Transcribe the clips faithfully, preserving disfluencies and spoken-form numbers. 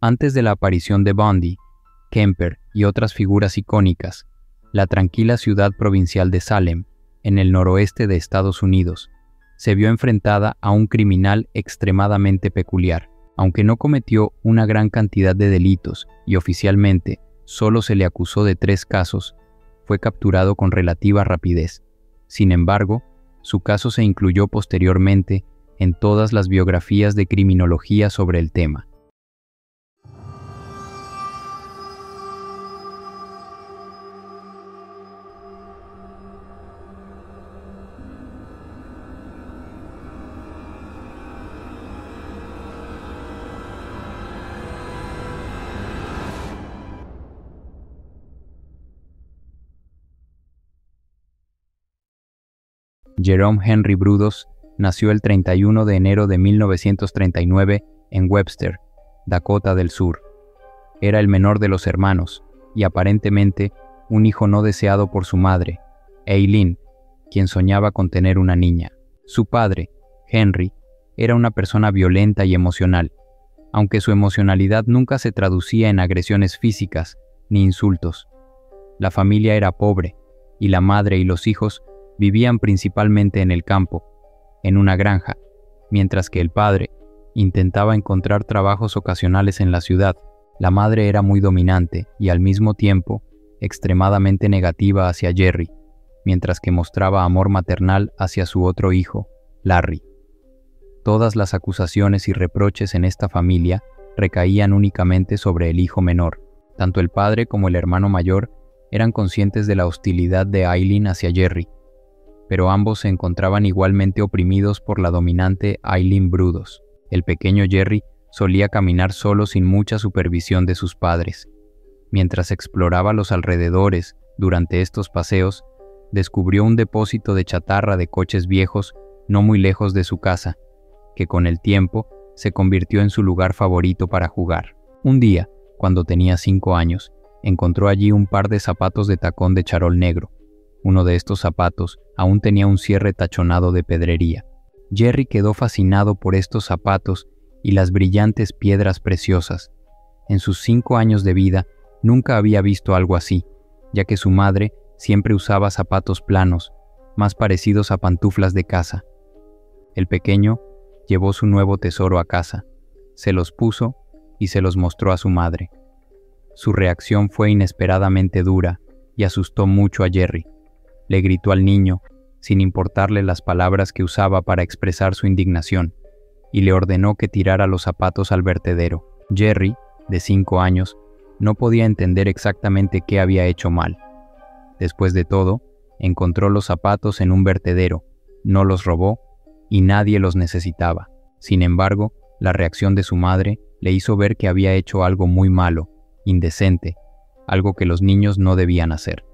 Antes de la aparición de Bundy, Kemper y otras figuras icónicas, la tranquila ciudad provincial de Salem, en el noroeste de Estados Unidos, se vio enfrentada a un criminal extremadamente peculiar. Aunque no cometió una gran cantidad de delitos y oficialmente solo se le acusó de tres casos, fue capturado con relativa rapidez. Sin embargo, su caso se incluyó posteriormente en todas las biografías de criminología sobre el tema. Jerome Henry Brudos nació el treinta y uno de enero de mil novecientos treinta y nueve en Webster, Dakota del Sur. Era el menor de los hermanos y aparentemente un hijo no deseado por su madre, Eileen, quien soñaba con tener una niña. Su padre, Henry, era una persona violenta y emocional, aunque su emocionalidad nunca se traducía en agresiones físicas ni insultos. La familia era pobre y la madre y los hijos vivían principalmente en el campo, en una granja, mientras que el padre intentaba encontrar trabajos ocasionales en la ciudad. La madre era muy dominante y al mismo tiempo extremadamente negativa hacia Jerry, mientras que mostraba amor maternal hacia su otro hijo, Larry. Todas las acusaciones y reproches en esta familia recaían únicamente sobre el hijo menor. Tanto el padre como el hermano mayor eran conscientes de la hostilidad de Eileen hacia Jerry, pero ambos se encontraban igualmente oprimidos por la dominante Eileen Brudos. El pequeño Jerry solía caminar solo sin mucha supervisión de sus padres. Mientras exploraba los alrededores durante estos paseos, descubrió un depósito de chatarra de coches viejos no muy lejos de su casa, que con el tiempo se convirtió en su lugar favorito para jugar. Un día, cuando tenía cinco años, encontró allí un par de zapatos de tacón de charol negro. Uno de estos zapatos aún tenía un cierre tachonado de pedrería. Jerry quedó fascinado por estos zapatos y las brillantes piedras preciosas. En sus cinco años de vida nunca había visto algo así, ya que su madre siempre usaba zapatos planos, más parecidos a pantuflas de casa. El pequeño llevó su nuevo tesoro a casa, se los puso y se los mostró a su madre. Su reacción fue inesperadamente dura y asustó mucho a Jerry. Le gritó al niño, sin importarle las palabras que usaba para expresar su indignación, y le ordenó que tirara los zapatos al vertedero. Jerry, de cinco años, no podía entender exactamente qué había hecho mal. Después de todo, encontró los zapatos en un vertedero, no los robó, y nadie los necesitaba. Sin embargo, la reacción de su madre le hizo ver que había hecho algo muy malo, indecente, algo que los niños no debían hacer.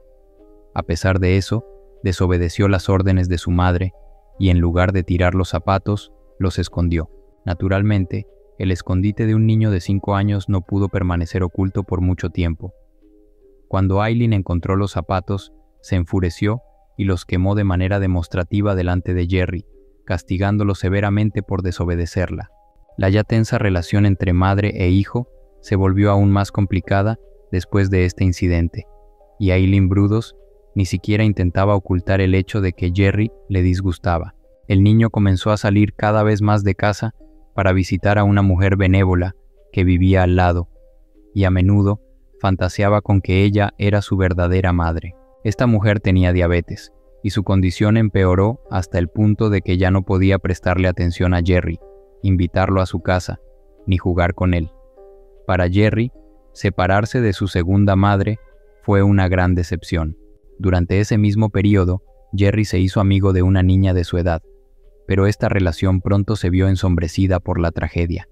A pesar de eso, desobedeció las órdenes de su madre y en lugar de tirar los zapatos, los escondió. Naturalmente, el escondite de un niño de cinco años no pudo permanecer oculto por mucho tiempo. Cuando Eileen encontró los zapatos, se enfureció y los quemó de manera demostrativa delante de Jerry, castigándolo severamente por desobedecerla. La ya tensa relación entre madre e hijo se volvió aún más complicada después de este incidente, y Eileen Brudos ni siquiera intentaba ocultar el hecho de que Jerry le disgustaba. El niño comenzó a salir cada vez más de casa para visitar a una mujer benévola que vivía al lado, y a menudo fantaseaba con que ella era su verdadera madre. Esta mujer tenía diabetes, y su condición empeoró hasta el punto de que ya no podía prestarle atención a Jerry, invitarlo a su casa, ni jugar con él. Para Jerry, separarse de su segunda madre fue una gran decepción. Durante ese mismo periodo, Jerry se hizo amigo de una niña de su edad, pero esta relación pronto se vio ensombrecida por la tragedia.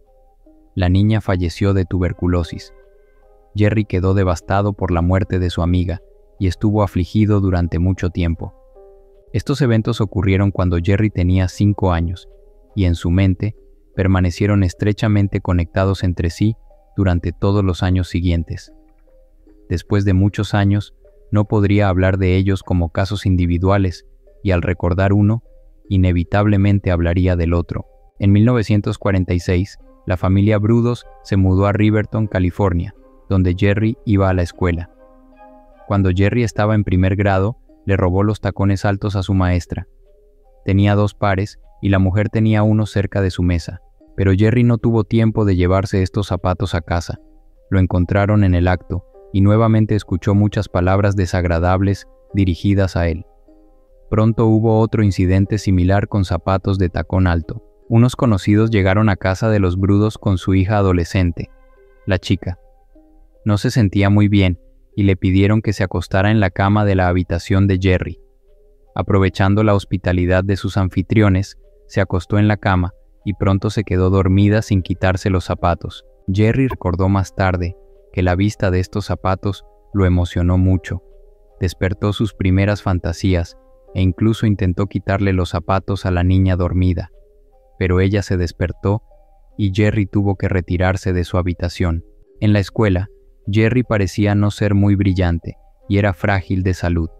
La niña falleció de tuberculosis. Jerry quedó devastado por la muerte de su amiga y estuvo afligido durante mucho tiempo. Estos eventos ocurrieron cuando Jerry tenía cinco años, y en su mente permanecieron estrechamente conectados entre sí durante todos los años siguientes. Después de muchos años, no podría hablar de ellos como casos individuales, y al recordar uno, inevitablemente hablaría del otro. En mil novecientos cuarenta y seis, La familia Brudos se mudó a Riverton, California, donde Jerry iba a la escuela. Cuando Jerry estaba en primer grado, le robó los tacones altos a su maestra. Tenía dos pares y la mujer tenía uno cerca de su mesa, pero Jerry no tuvo tiempo de llevarse estos zapatos a casa. Lo encontraron en el acto y nuevamente escuchó muchas palabras desagradables dirigidas a él. Pronto hubo otro incidente similar con zapatos de tacón alto. Unos conocidos llegaron a casa de los Brudos con su hija adolescente, la chica. No se sentía muy bien y le pidieron que se acostara en la cama de la habitación de Jerry. Aprovechando la hospitalidad de sus anfitriones, se acostó en la cama y pronto se quedó dormida sin quitarse los zapatos. Jerry recordó más tarde que la vista de estos zapatos lo emocionó mucho. Despertó sus primeras fantasías e incluso intentó quitarle los zapatos a la niña dormida. Pero ella se despertó y Jerry tuvo que retirarse de su habitación. En la escuela, Jerry parecía no ser muy brillante y era frágil de salud.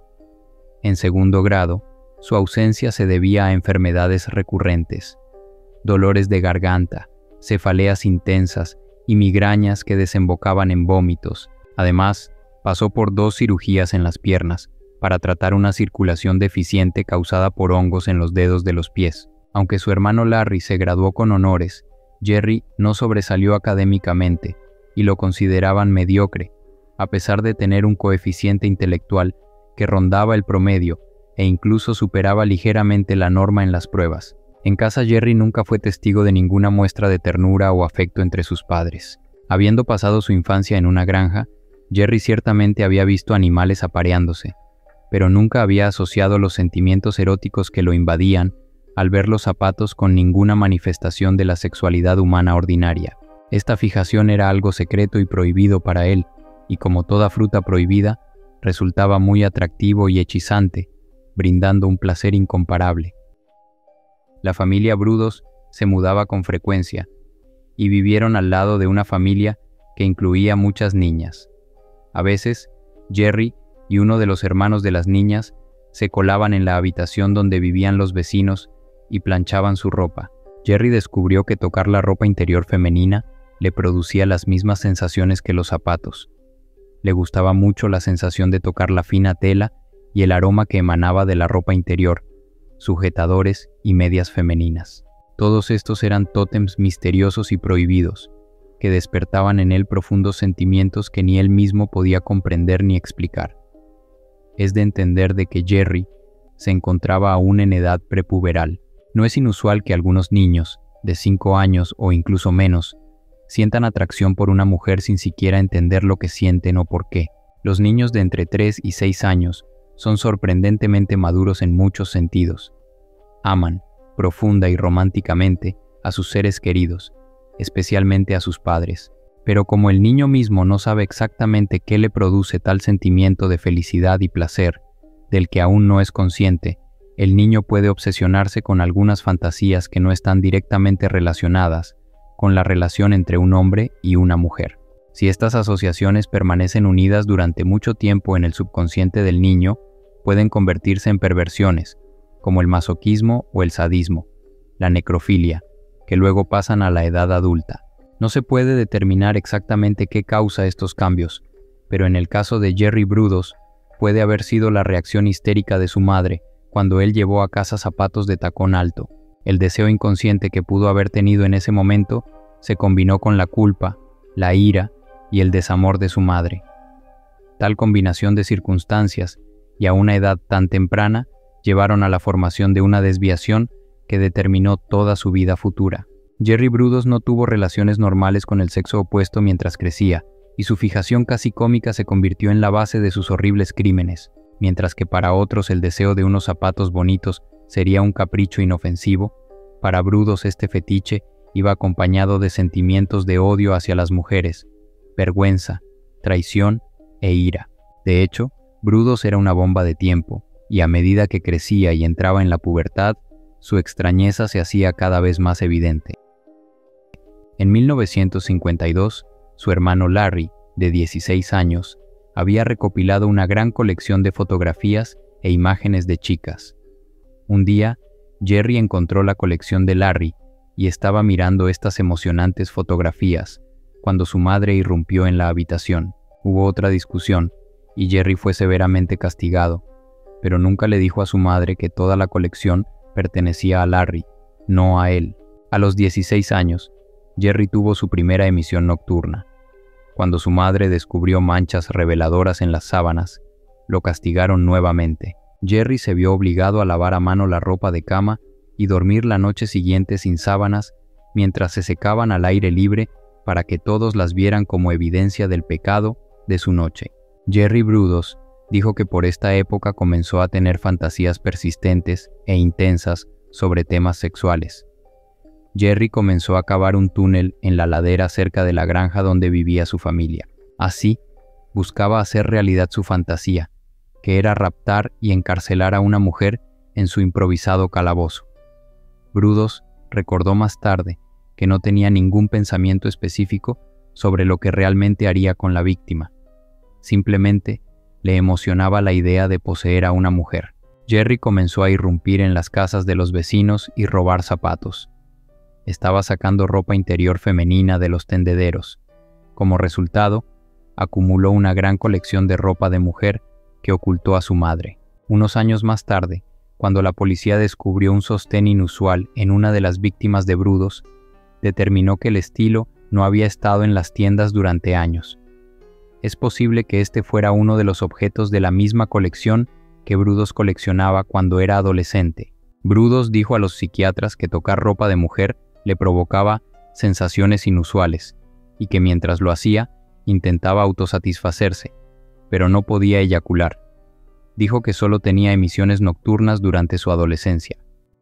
En segundo grado, su ausencia se debía a enfermedades recurrentes, dolores de garganta, cefaleas intensas y migrañas que desembocaban en vómitos. Además, pasó por dos cirugías en las piernas para tratar una circulación deficiente causada por hongos en los dedos de los pies. Aunque su hermano Larry se graduó con honores, Jerry no sobresalió académicamente y lo consideraban mediocre, a pesar de tener un coeficiente intelectual que rondaba el promedio e incluso superaba ligeramente la norma en las pruebas. En casa, Jerry nunca fue testigo de ninguna muestra de ternura o afecto entre sus padres. Habiendo pasado su infancia en una granja, Jerry ciertamente había visto animales apareándose, pero nunca había asociado los sentimientos eróticos que lo invadían al ver los zapatos con ninguna manifestación de la sexualidad humana ordinaria. Esta fijación era algo secreto y prohibido para él, y como toda fruta prohibida, resultaba muy atractivo y hechizante, brindando un placer incomparable. La familia Brudos se mudaba con frecuencia, y vivieron al lado de una familia que incluía muchas niñas. A veces, Jerry y uno de los hermanos de las niñas se colaban en la habitación donde vivían los vecinos y planchaban su ropa. Jerry descubrió que tocar la ropa interior femenina le producía las mismas sensaciones que los zapatos. Le gustaba mucho la sensación de tocar la fina tela y el aroma que emanaba de la ropa interior, sujetadores y medias femeninas. Todos estos eran tótems misteriosos y prohibidos, que despertaban en él profundos sentimientos que ni él mismo podía comprender ni explicar. Es de entender de que Jerry se encontraba aún en edad prepuberal. No es inusual que algunos niños, de cinco años o incluso menos, sientan atracción por una mujer sin siquiera entender lo que sienten o por qué. Los niños de entre tres y seis años son sorprendentemente maduros en muchos sentidos. Aman, profunda y románticamente, a sus seres queridos, especialmente a sus padres. Pero como el niño mismo no sabe exactamente qué le produce tal sentimiento de felicidad y placer, del que aún no es consciente, el niño puede obsesionarse con algunas fantasías que no están directamente relacionadas con la relación entre un hombre y una mujer. Si estas asociaciones permanecen unidas durante mucho tiempo en el subconsciente del niño, pueden convertirse en perversiones, como el masoquismo o el sadismo, la necrofilia, que luego pasan a la edad adulta. No se puede determinar exactamente qué causa estos cambios, pero en el caso de Jerry Brudos, puede haber sido la reacción histérica de su madre cuando él llevó a casa zapatos de tacón alto. El deseo inconsciente que pudo haber tenido en ese momento se combinó con la culpa, la ira y el desamor de su madre. Tal combinación de circunstancias y a una edad tan temprana llevaron a la formación de una desviación que determinó toda su vida futura. Jerry Brudos no tuvo relaciones normales con el sexo opuesto mientras crecía, y su fijación casi cómica se convirtió en la base de sus horribles crímenes. Mientras que para otros el deseo de unos zapatos bonitos sería un capricho inofensivo, para Brudos este fetiche iba acompañado de sentimientos de odio hacia las mujeres, vergüenza, traición e ira. De hecho, Brudos era una bomba de tiempo, y a medida que crecía y entraba en la pubertad, su extrañeza se hacía cada vez más evidente. En mil novecientos cincuenta y dos, su hermano Larry, de dieciséis años, había recopilado una gran colección de fotografías e imágenes de chicas. Un día, Jerry encontró la colección de Larry, y estaba mirando estas emocionantes fotografías cuando su madre irrumpió en la habitación. Hubo otra discusión y Jerry fue severamente castigado, pero nunca le dijo a su madre que toda la colección pertenecía a Larry, no a él. A los dieciséis años, Jerry tuvo su primera emisión nocturna. Cuando su madre descubrió manchas reveladoras en las sábanas, lo castigaron nuevamente. Jerry se vio obligado a lavar a mano la ropa de cama y dormir la noche siguiente sin sábanas mientras se secaban al aire libre para que todos las vieran como evidencia del pecado de su noche. Jerry Brudos dijo que por esta época comenzó a tener fantasías persistentes e intensas sobre temas sexuales. Jerry comenzó a cavar un túnel en la ladera cerca de la granja donde vivía su familia. Así, buscaba hacer realidad su fantasía, que era raptar y encarcelar a una mujer en su improvisado calabozo. Brudos recordó más tarde que no tenía ningún pensamiento específico sobre lo que realmente haría con la víctima. Simplemente le emocionaba la idea de poseer a una mujer. Jerry comenzó a irrumpir en las casas de los vecinos y robar zapatos. Estaba sacando ropa interior femenina de los tendederos. Como resultado, acumuló una gran colección de ropa de mujer que ocultó a su madre. Unos años más tarde, cuando la policía descubrió un sostén inusual en una de las víctimas de Brudos, determinó que el estilo no había estado en las tiendas durante años. Es posible que este fuera uno de los objetos de la misma colección que Brudos coleccionaba cuando era adolescente. Brudos dijo a los psiquiatras que tocar ropa de mujer le provocaba sensaciones inusuales y que mientras lo hacía, intentaba autosatisfacerse, pero no podía eyacular. Dijo que solo tenía emisiones nocturnas durante su adolescencia.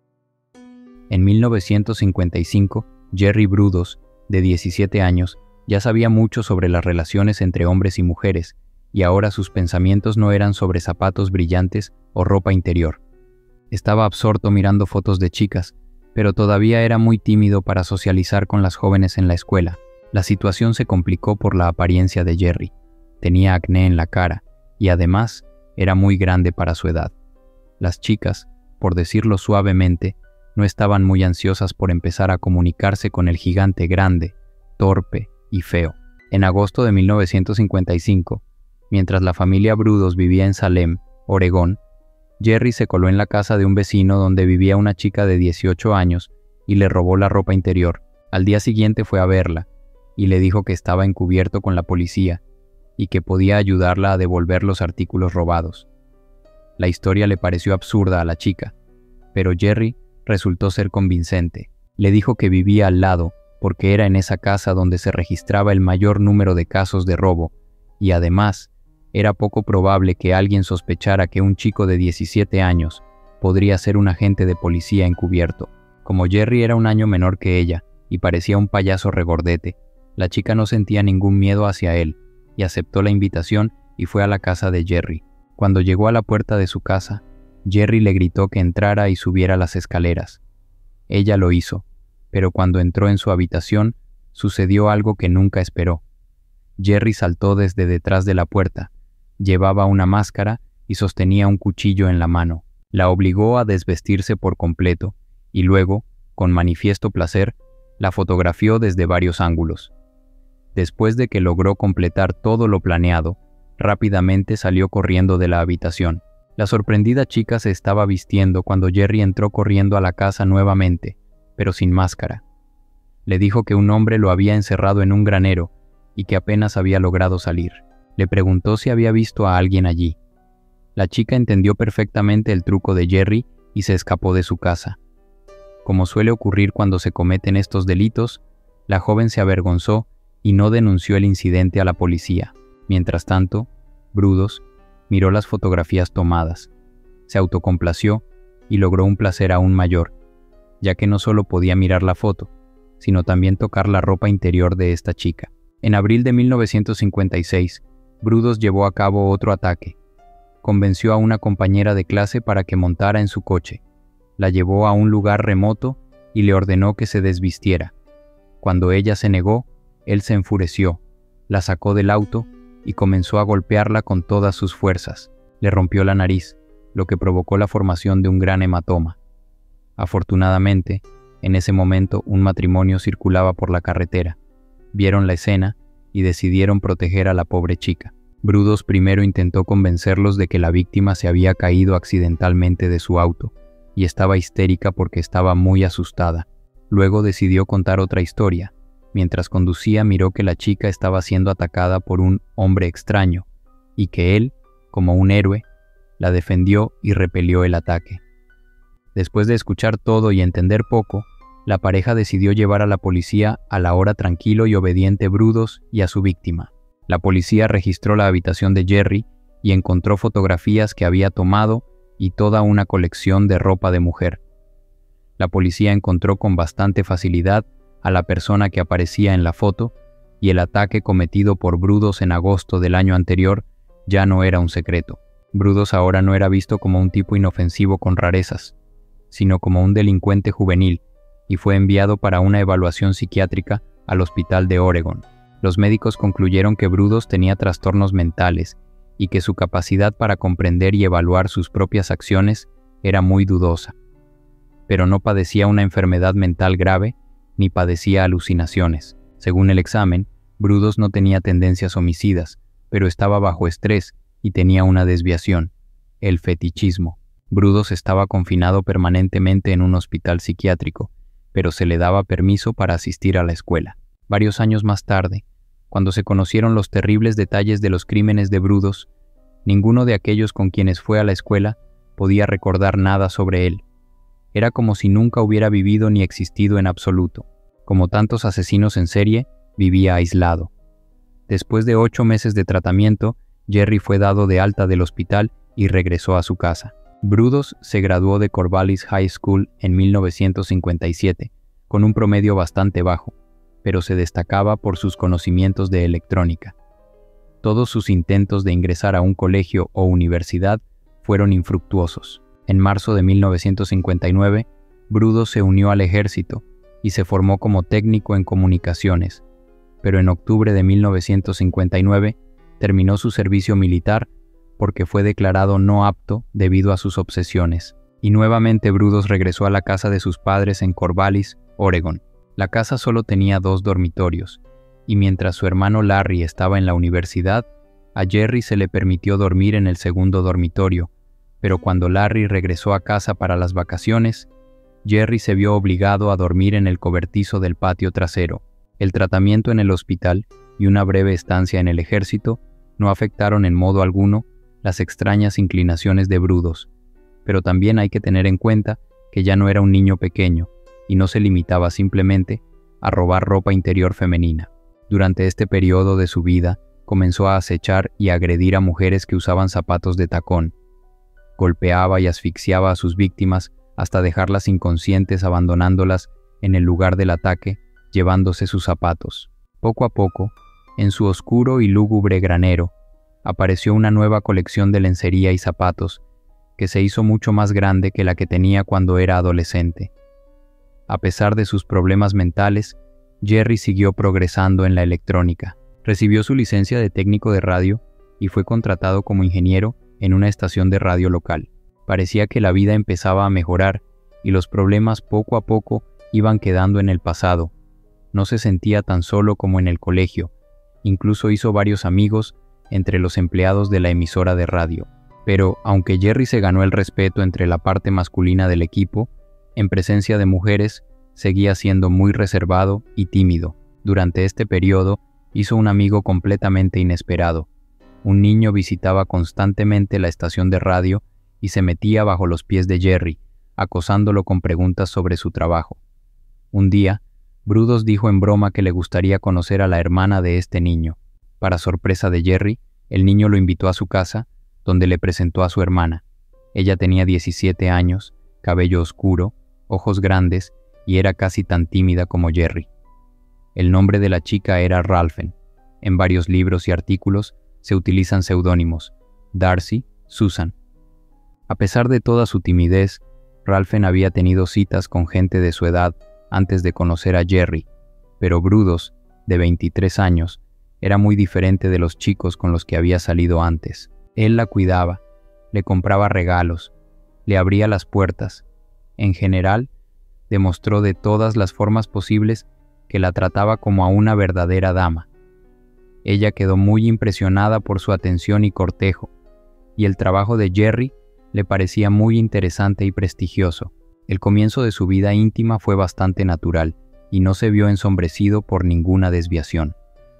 En mil novecientos cincuenta y cinco, Jerry Brudos, de diecisiete años, ya sabía mucho sobre las relaciones entre hombres y mujeres, y ahora sus pensamientos no eran sobre zapatos brillantes o ropa interior. Estaba absorto mirando fotos de chicas, pero todavía era muy tímido para socializar con las jóvenes en la escuela. La situación se complicó por la apariencia de Jerry. Tenía acné en la cara, y además era muy grande para su edad. Las chicas, por decirlo suavemente, no estaban muy ansiosas por empezar a comunicarse con el gigante grande, torpe y feo. En agosto de mil novecientos cincuenta y cinco, mientras la familia Brudos vivía en Salem, Oregón, Jerry se coló en la casa de un vecino donde vivía una chica de dieciocho años y le robó la ropa interior. Al día siguiente fue a verla y le dijo que estaba encubierto con la policía y que podía ayudarla a devolver los artículos robados. La historia le pareció absurda a la chica, pero Jerry resultó ser convincente. Le dijo que vivía al lado porque era en esa casa donde se registraba el mayor número de casos de robo y además era poco probable que alguien sospechara que un chico de diecisiete años podría ser un agente de policía encubierto. Como Jerry era un año menor que ella y parecía un payaso regordete, la chica no sentía ningún miedo hacia él y aceptó la invitación y fue a la casa de Jerry. Cuando llegó a la puerta de su casa, Jerry le gritó que entrara y subiera las escaleras. Ella lo hizo, pero cuando entró en su habitación, sucedió algo que nunca esperó. Jerry saltó desde detrás de la puerta. Llevaba una máscara y sostenía un cuchillo en la mano. La obligó a desvestirse por completo y luego, con manifiesto placer, la fotografió desde varios ángulos. Después de que logró completar todo lo planeado, rápidamente salió corriendo de la habitación. La sorprendida chica se estaba vistiendo cuando Jerry entró corriendo a la casa nuevamente, pero sin máscara. Le dijo que un hombre lo había encerrado en un granero y que apenas había logrado salir. Le preguntó si había visto a alguien allí. La chica entendió perfectamente el truco de Jerry y se escapó de su casa. Como suele ocurrir cuando se cometen estos delitos, la joven se avergonzó y no denunció el incidente a la policía. Mientras tanto, Brudos miró las fotografías tomadas, se autocomplació y logró un placer aún mayor, ya que no solo podía mirar la foto, sino también tocar la ropa interior de esta chica. En abril de mil novecientos cincuenta y seis, Brudos llevó a cabo otro ataque. Convenció a una compañera de clase para que montara en su coche. La llevó a un lugar remoto y le ordenó que se desvistiera. Cuando ella se negó, él se enfureció, la sacó del auto y comenzó a golpearla con todas sus fuerzas. Le rompió la nariz, lo que provocó la formación de un gran hematoma. Afortunadamente, En ese momento, un matrimonio circulaba por la carretera. Vieron la escena y decidieron proteger a la pobre chica. Brudos primero intentó convencerlos de que la víctima se había caído accidentalmente de su auto y estaba histérica porque estaba muy asustada. Luego decidió contar otra historia. Mientras conducía, miró que la chica estaba siendo atacada por un hombre extraño y que él, como un héroe, la defendió y repelió el ataque. Después de escuchar todo y entender poco, la pareja decidió llevar a la policía al ahora tranquilo y obediente Brudos y a su víctima. La policía registró la habitación de Jerry y encontró fotografías que había tomado y toda una colección de ropa de mujer. La policía encontró con bastante facilidad a la persona que aparecía en la foto y el ataque cometido por Brudos en agosto del año anterior ya no era un secreto. Brudos ahora no era visto como un tipo inofensivo con rarezas, sino como un delincuente juvenil, y fue enviado para una evaluación psiquiátrica al hospital de Oregon. Los médicos concluyeron que Brudos tenía trastornos mentales y que su capacidad para comprender y evaluar sus propias acciones era muy dudosa. Pero no padecía una enfermedad mental grave ni padecía alucinaciones. Según el examen, Brudos no tenía tendencias homicidas, pero estaba bajo estrés y tenía una desviación, el fetichismo. Brudos estaba confinado permanentemente en un hospital psiquiátrico, pero se le daba permiso para asistir a la escuela. Varios años más tarde, cuando se conocieron los terribles detalles de los crímenes de Brudos, ninguno de aquellos con quienes fue a la escuela podía recordar nada sobre él. Era como si nunca hubiera vivido ni existido en absoluto. Como tantos asesinos en serie, vivía aislado. Después de ocho meses de tratamiento, Jerry fue dado de alta del hospital y regresó a su casa. Brudos se graduó de Corvallis High School en mil novecientos cincuenta y siete, con un promedio bastante bajo, pero se destacaba por sus conocimientos de electrónica. Todos sus intentos de ingresar a un colegio o universidad fueron infructuosos. En marzo de mil novecientos cincuenta y nueve, Brudos se unió al ejército y se formó como técnico en comunicaciones, pero en octubre de mil novecientos cincuenta y nueve terminó su servicio militar porque fue declarado no apto debido a sus obsesiones, y nuevamente Brudos regresó a la casa de sus padres en Corvallis, Oregon. La casa solo tenía dos dormitorios, y mientras su hermano Larry estaba en la universidad, a Jerry se le permitió dormir en el segundo dormitorio, pero cuando Larry regresó a casa para las vacaciones, Jerry se vio obligado a dormir en el cobertizo del patio trasero. El tratamiento en el hospital y una breve estancia en el ejército no afectaron en modo alguno las extrañas inclinaciones de Brudos, pero también hay que tener en cuenta que ya no era un niño pequeño y no se limitaba simplemente a robar ropa interior femenina. Durante este periodo de su vida, comenzó a acechar y agredir a mujeres que usaban zapatos de tacón. Golpeaba y asfixiaba a sus víctimas hasta dejarlas inconscientes abandonándolas en el lugar del ataque, llevándose sus zapatos. Poco a poco, en su oscuro y lúgubre granero, apareció una nueva colección de lencería y zapatos que se hizo mucho más grande que la que tenía cuando era adolescente. A pesar de sus problemas mentales, Jerry siguió progresando en la electrónica. Recibió su licencia de técnico de radio y fue contratado como ingeniero en una estación de radio local. Parecía que la vida empezaba a mejorar y los problemas poco a poco iban quedando en el pasado. No se sentía tan solo como en el colegio. Incluso hizo varios amigos entre los empleados de la emisora de radio. Pero, aunque Jerry se ganó el respeto entre la parte masculina del equipo, en presencia de mujeres, seguía siendo muy reservado y tímido. Durante este periodo, hizo un amigo completamente inesperado. Un niño visitaba constantemente la estación de radio y se metía bajo los pies de Jerry, acosándolo con preguntas sobre su trabajo. Un día, Brudos dijo en broma que le gustaría conocer a la hermana de este niño. Para sorpresa de Jerry, el niño lo invitó a su casa, donde le presentó a su hermana. Ella tenía diecisiete años, cabello oscuro, ojos grandes y era casi tan tímida como Jerry. El nombre de la chica era Ralphen. En varios libros y artículos se utilizan seudónimos: Darcy, Susan. A pesar de toda su timidez, Ralphen había tenido citas con gente de su edad antes de conocer a Jerry, pero Brudos, de veintitrés años, era muy diferente de los chicos con los que había salido antes. Él la cuidaba, le compraba regalos, le abría las puertas. En general, demostró de todas las formas posibles que la trataba como a una verdadera dama. Ella quedó muy impresionada por su atención y cortejo, y el trabajo de Jerry le parecía muy interesante y prestigioso. El comienzo de su vida íntima fue bastante natural, y no se vio ensombrecido por ninguna desviación.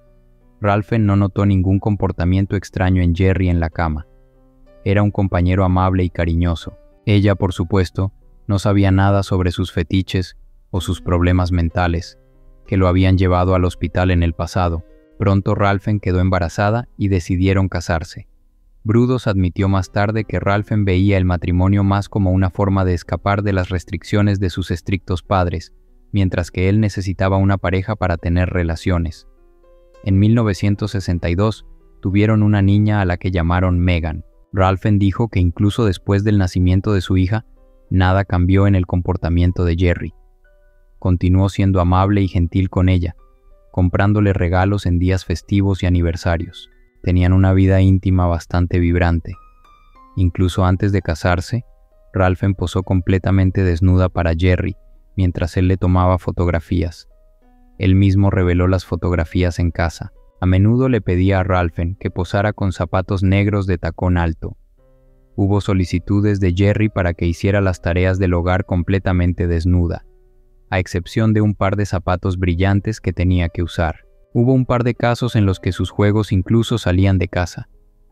Ralphen no notó ningún comportamiento extraño en Jerry en la cama. Era un compañero amable y cariñoso. Ella, por supuesto, no sabía nada sobre sus fetiches o sus problemas mentales, que lo habían llevado al hospital en el pasado. Pronto Ralphen quedó embarazada y decidieron casarse. Brudos admitió más tarde que Ralphen veía el matrimonio más como una forma de escapar de las restricciones de sus estrictos padres, mientras que él necesitaba una pareja para tener relaciones. En mil novecientos sesenta y dos tuvieron una niña a la que llamaron Megan. Ralphen dijo que incluso después del nacimiento de su hija, nada cambió en el comportamiento de Jerry. Continuó siendo amable y gentil con ella, comprándole regalos en días festivos y aniversarios. Tenían una vida íntima bastante vibrante. Incluso antes de casarse, Ralphen posó completamente desnuda para Jerry mientras él le tomaba fotografías. Él mismo reveló las fotografías en casa. A menudo le pedía a Ralphen que posara con zapatos negros de tacón alto. Hubo solicitudes de Jerry para que hiciera las tareas del hogar completamente desnuda, a excepción de un par de zapatos brillantes que tenía que usar. Hubo un par de casos en los que sus juegos incluso salían de casa.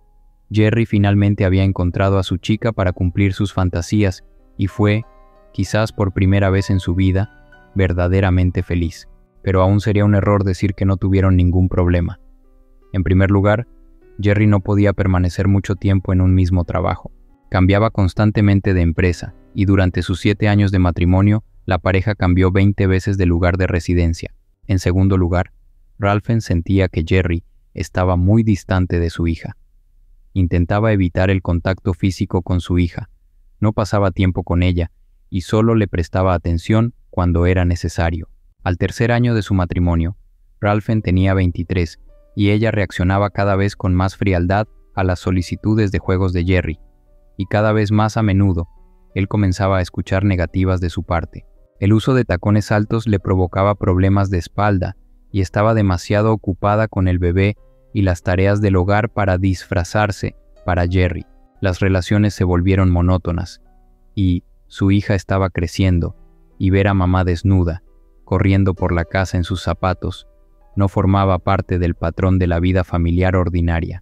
Jerry finalmente había encontrado a su chica para cumplir sus fantasías y fue, quizás por primera vez en su vida, verdaderamente feliz. Pero aún sería un error decir que no tuvieron ningún problema. En primer lugar, Jerry no podía permanecer mucho tiempo en un mismo trabajo. Cambiaba constantemente de empresa, y durante sus siete años de matrimonio, la pareja cambió veinte veces de lugar de residencia. En segundo lugar, Ralphen sentía que Jerry estaba muy distante de su hija. Intentaba evitar el contacto físico con su hija, no pasaba tiempo con ella, y solo le prestaba atención cuando era necesario. Al tercer año de su matrimonio, Ralphen tenía veintitrés y ella reaccionaba cada vez con más frialdad a las solicitudes de juegos de Jerry, y cada vez más a menudo, él comenzaba a escuchar negativas de su parte. El uso de tacones altos le provocaba problemas de espalda y estaba demasiado ocupada con el bebé y las tareas del hogar para disfrazarse para Jerry. Las relaciones se volvieron monótonas y su hija estaba creciendo, y ver a mamá desnuda, corriendo por la casa en sus zapatos, no formaba parte del patrón de la vida familiar ordinaria.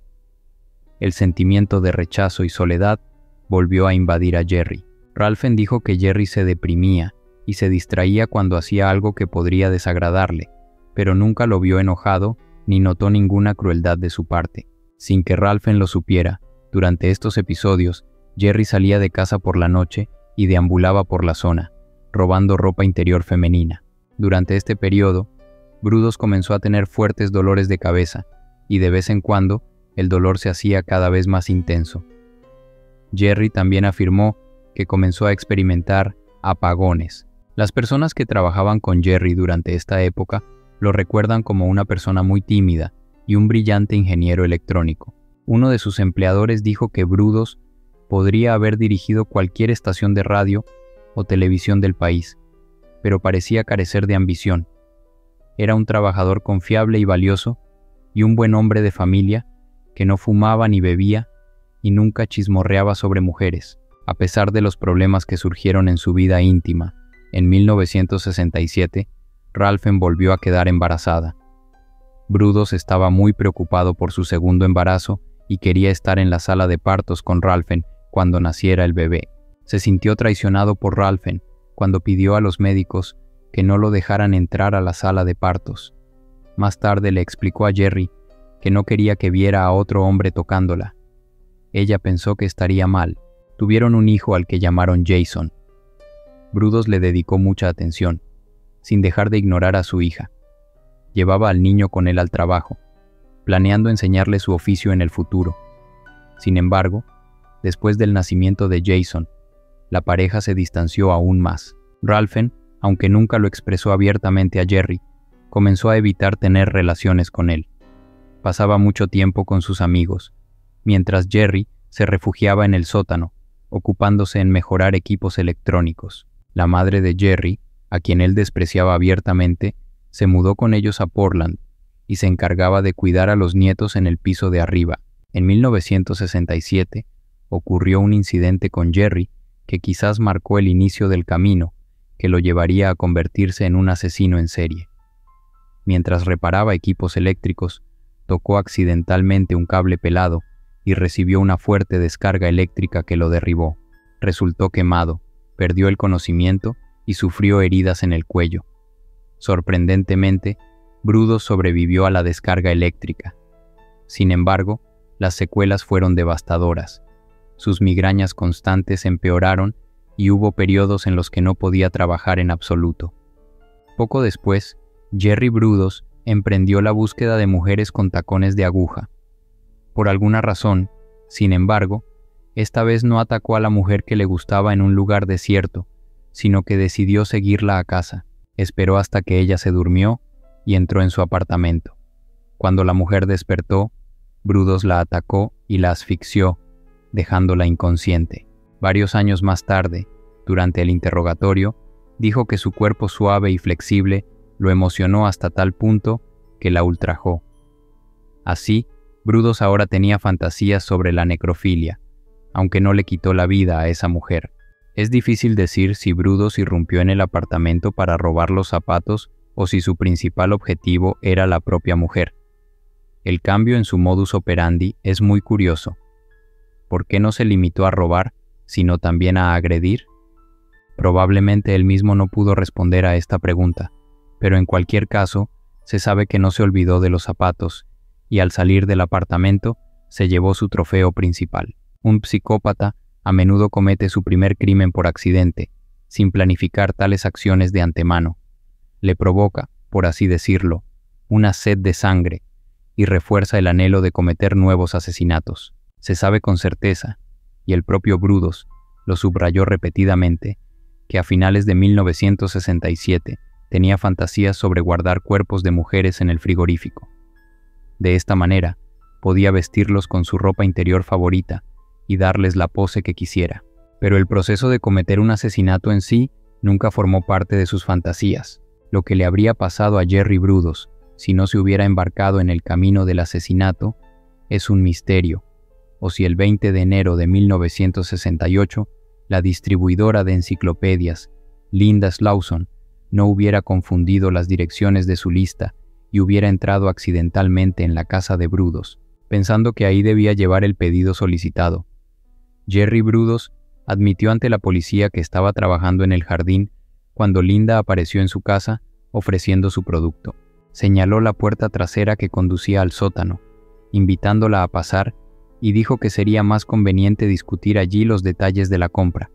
El sentimiento de rechazo y soledad volvió a invadir a Jerry. Ralphen dijo que Jerry se deprimía y se distraía cuando hacía algo que podría desagradarle, pero nunca lo vio enojado ni notó ninguna crueldad de su parte. Sin que Ralphen lo supiera, durante estos episodios, Jerry salía de casa por la noche y deambulaba por la zona, robando ropa interior femenina. Durante este periodo, Brudos comenzó a tener fuertes dolores de cabeza, y de vez en cuando, el dolor se hacía cada vez más intenso. Jerry también afirmó que comenzó a experimentar apagones. Las personas que trabajaban con Jerry durante esta época lo recuerdan como una persona muy tímida y un brillante ingeniero electrónico. Uno de sus empleadores dijo que Brudos podría haber dirigido cualquier estación de radio o televisión del país, pero parecía carecer de ambición. Era un trabajador confiable y valioso, y un buen hombre de familia que no fumaba ni bebía y nunca chismorreaba sobre mujeres. A pesar de los problemas que surgieron en su vida íntima, en mil novecientos sesenta y siete, Ralphen volvió a quedar embarazada. Brudos estaba muy preocupado por su segundo embarazo y quería estar en la sala de partos con Ralphen cuando naciera el bebé. Se sintió traicionado por Ralphen cuando pidió a los médicos que no lo dejaran entrar a la sala de partos. Más tarde le explicó a Jerry que no quería que viera a otro hombre tocándola. Ella pensó que estaría mal. Tuvieron un hijo al que llamaron Jason. Brudos le dedicó mucha atención, sin dejar de ignorar a su hija. Llevaba al niño con él al trabajo, planeando enseñarle su oficio en el futuro. Sin embargo, después del nacimiento de Jason, la pareja se distanció aún más. Ralphen, aunque nunca lo expresó abiertamente a Jerry, comenzó a evitar tener relaciones con él. Pasaba mucho tiempo con sus amigos, mientras Jerry se refugiaba en el sótano, ocupándose en mejorar equipos electrónicos. La madre de Jerry, a quien él despreciaba abiertamente, se mudó con ellos a Portland y se encargaba de cuidar a los nietos en el piso de arriba. En mil novecientos sesenta y siete ocurrió un incidente con Jerry que quizás marcó el inicio del camino que lo llevaría a convertirse en un asesino en serie. Mientras reparaba equipos eléctricos, tocó accidentalmente un cable pelado y recibió una fuerte descarga eléctrica que lo derribó. Resultó quemado, perdió el conocimiento y sufrió heridas en el cuello. Sorprendentemente, Brudos sobrevivió a la descarga eléctrica. Sin embargo, las secuelas fueron devastadoras. Sus migrañas constantes empeoraron y hubo periodos en los que no podía trabajar en absoluto. Poco después, Jerry Brudos emprendió la búsqueda de mujeres con tacones de aguja. Por alguna razón, sin embargo, esta vez no atacó a la mujer que le gustaba en un lugar desierto, sino que decidió seguirla a casa. Esperó hasta que ella se durmió y entró en su apartamento. Cuando la mujer despertó, Brudos la atacó y la asfixió, dejándola inconsciente. Varios años más tarde, durante el interrogatorio, dijo que su cuerpo suave y flexible lo emocionó hasta tal punto que la ultrajó. Así, Brudos ahora tenía fantasías sobre la necrofilia, aunque no le quitó la vida a esa mujer. Es difícil decir si Brudos irrumpió en el apartamento para robar los zapatos o si su principal objetivo era la propia mujer. El cambio en su modus operandi es muy curioso. ¿Por qué no se limitó a robar, sino también a agredir? Probablemente él mismo no pudo responder a esta pregunta, pero en cualquier caso, se sabe que no se olvidó de los zapatos, y al salir del apartamento, se llevó su trofeo principal. Un psicópata a menudo comete su primer crimen por accidente, sin planificar tales acciones de antemano. Le provoca, por así decirlo, una sed de sangre, y refuerza el anhelo de cometer nuevos asesinatos. Se sabe con certeza, y el propio Brudos lo subrayó repetidamente, que a finales de mil novecientos sesenta y siete tenía fantasías sobre guardar cuerpos de mujeres en el frigorífico. De esta manera, podía vestirlos con su ropa interior favorita y darles la pose que quisiera. Pero el proceso de cometer un asesinato en sí nunca formó parte de sus fantasías. Lo que le habría pasado a Jerry Brudos si no se hubiera embarcado en el camino del asesinato es un misterio, o si el veinte de enero de mil novecientos sesenta y ocho, la distribuidora de enciclopedias, Linda Slawson, no hubiera confundido las direcciones de su lista y hubiera entrado accidentalmente en la casa de Brudos, pensando que ahí debía llevar el pedido solicitado. Jerry Brudos admitió ante la policía que estaba trabajando en el jardín cuando Linda apareció en su casa ofreciendo su producto. Señaló la puerta trasera que conducía al sótano, invitándola a pasar, y dijo que sería más conveniente discutir allí los detalles de la compra.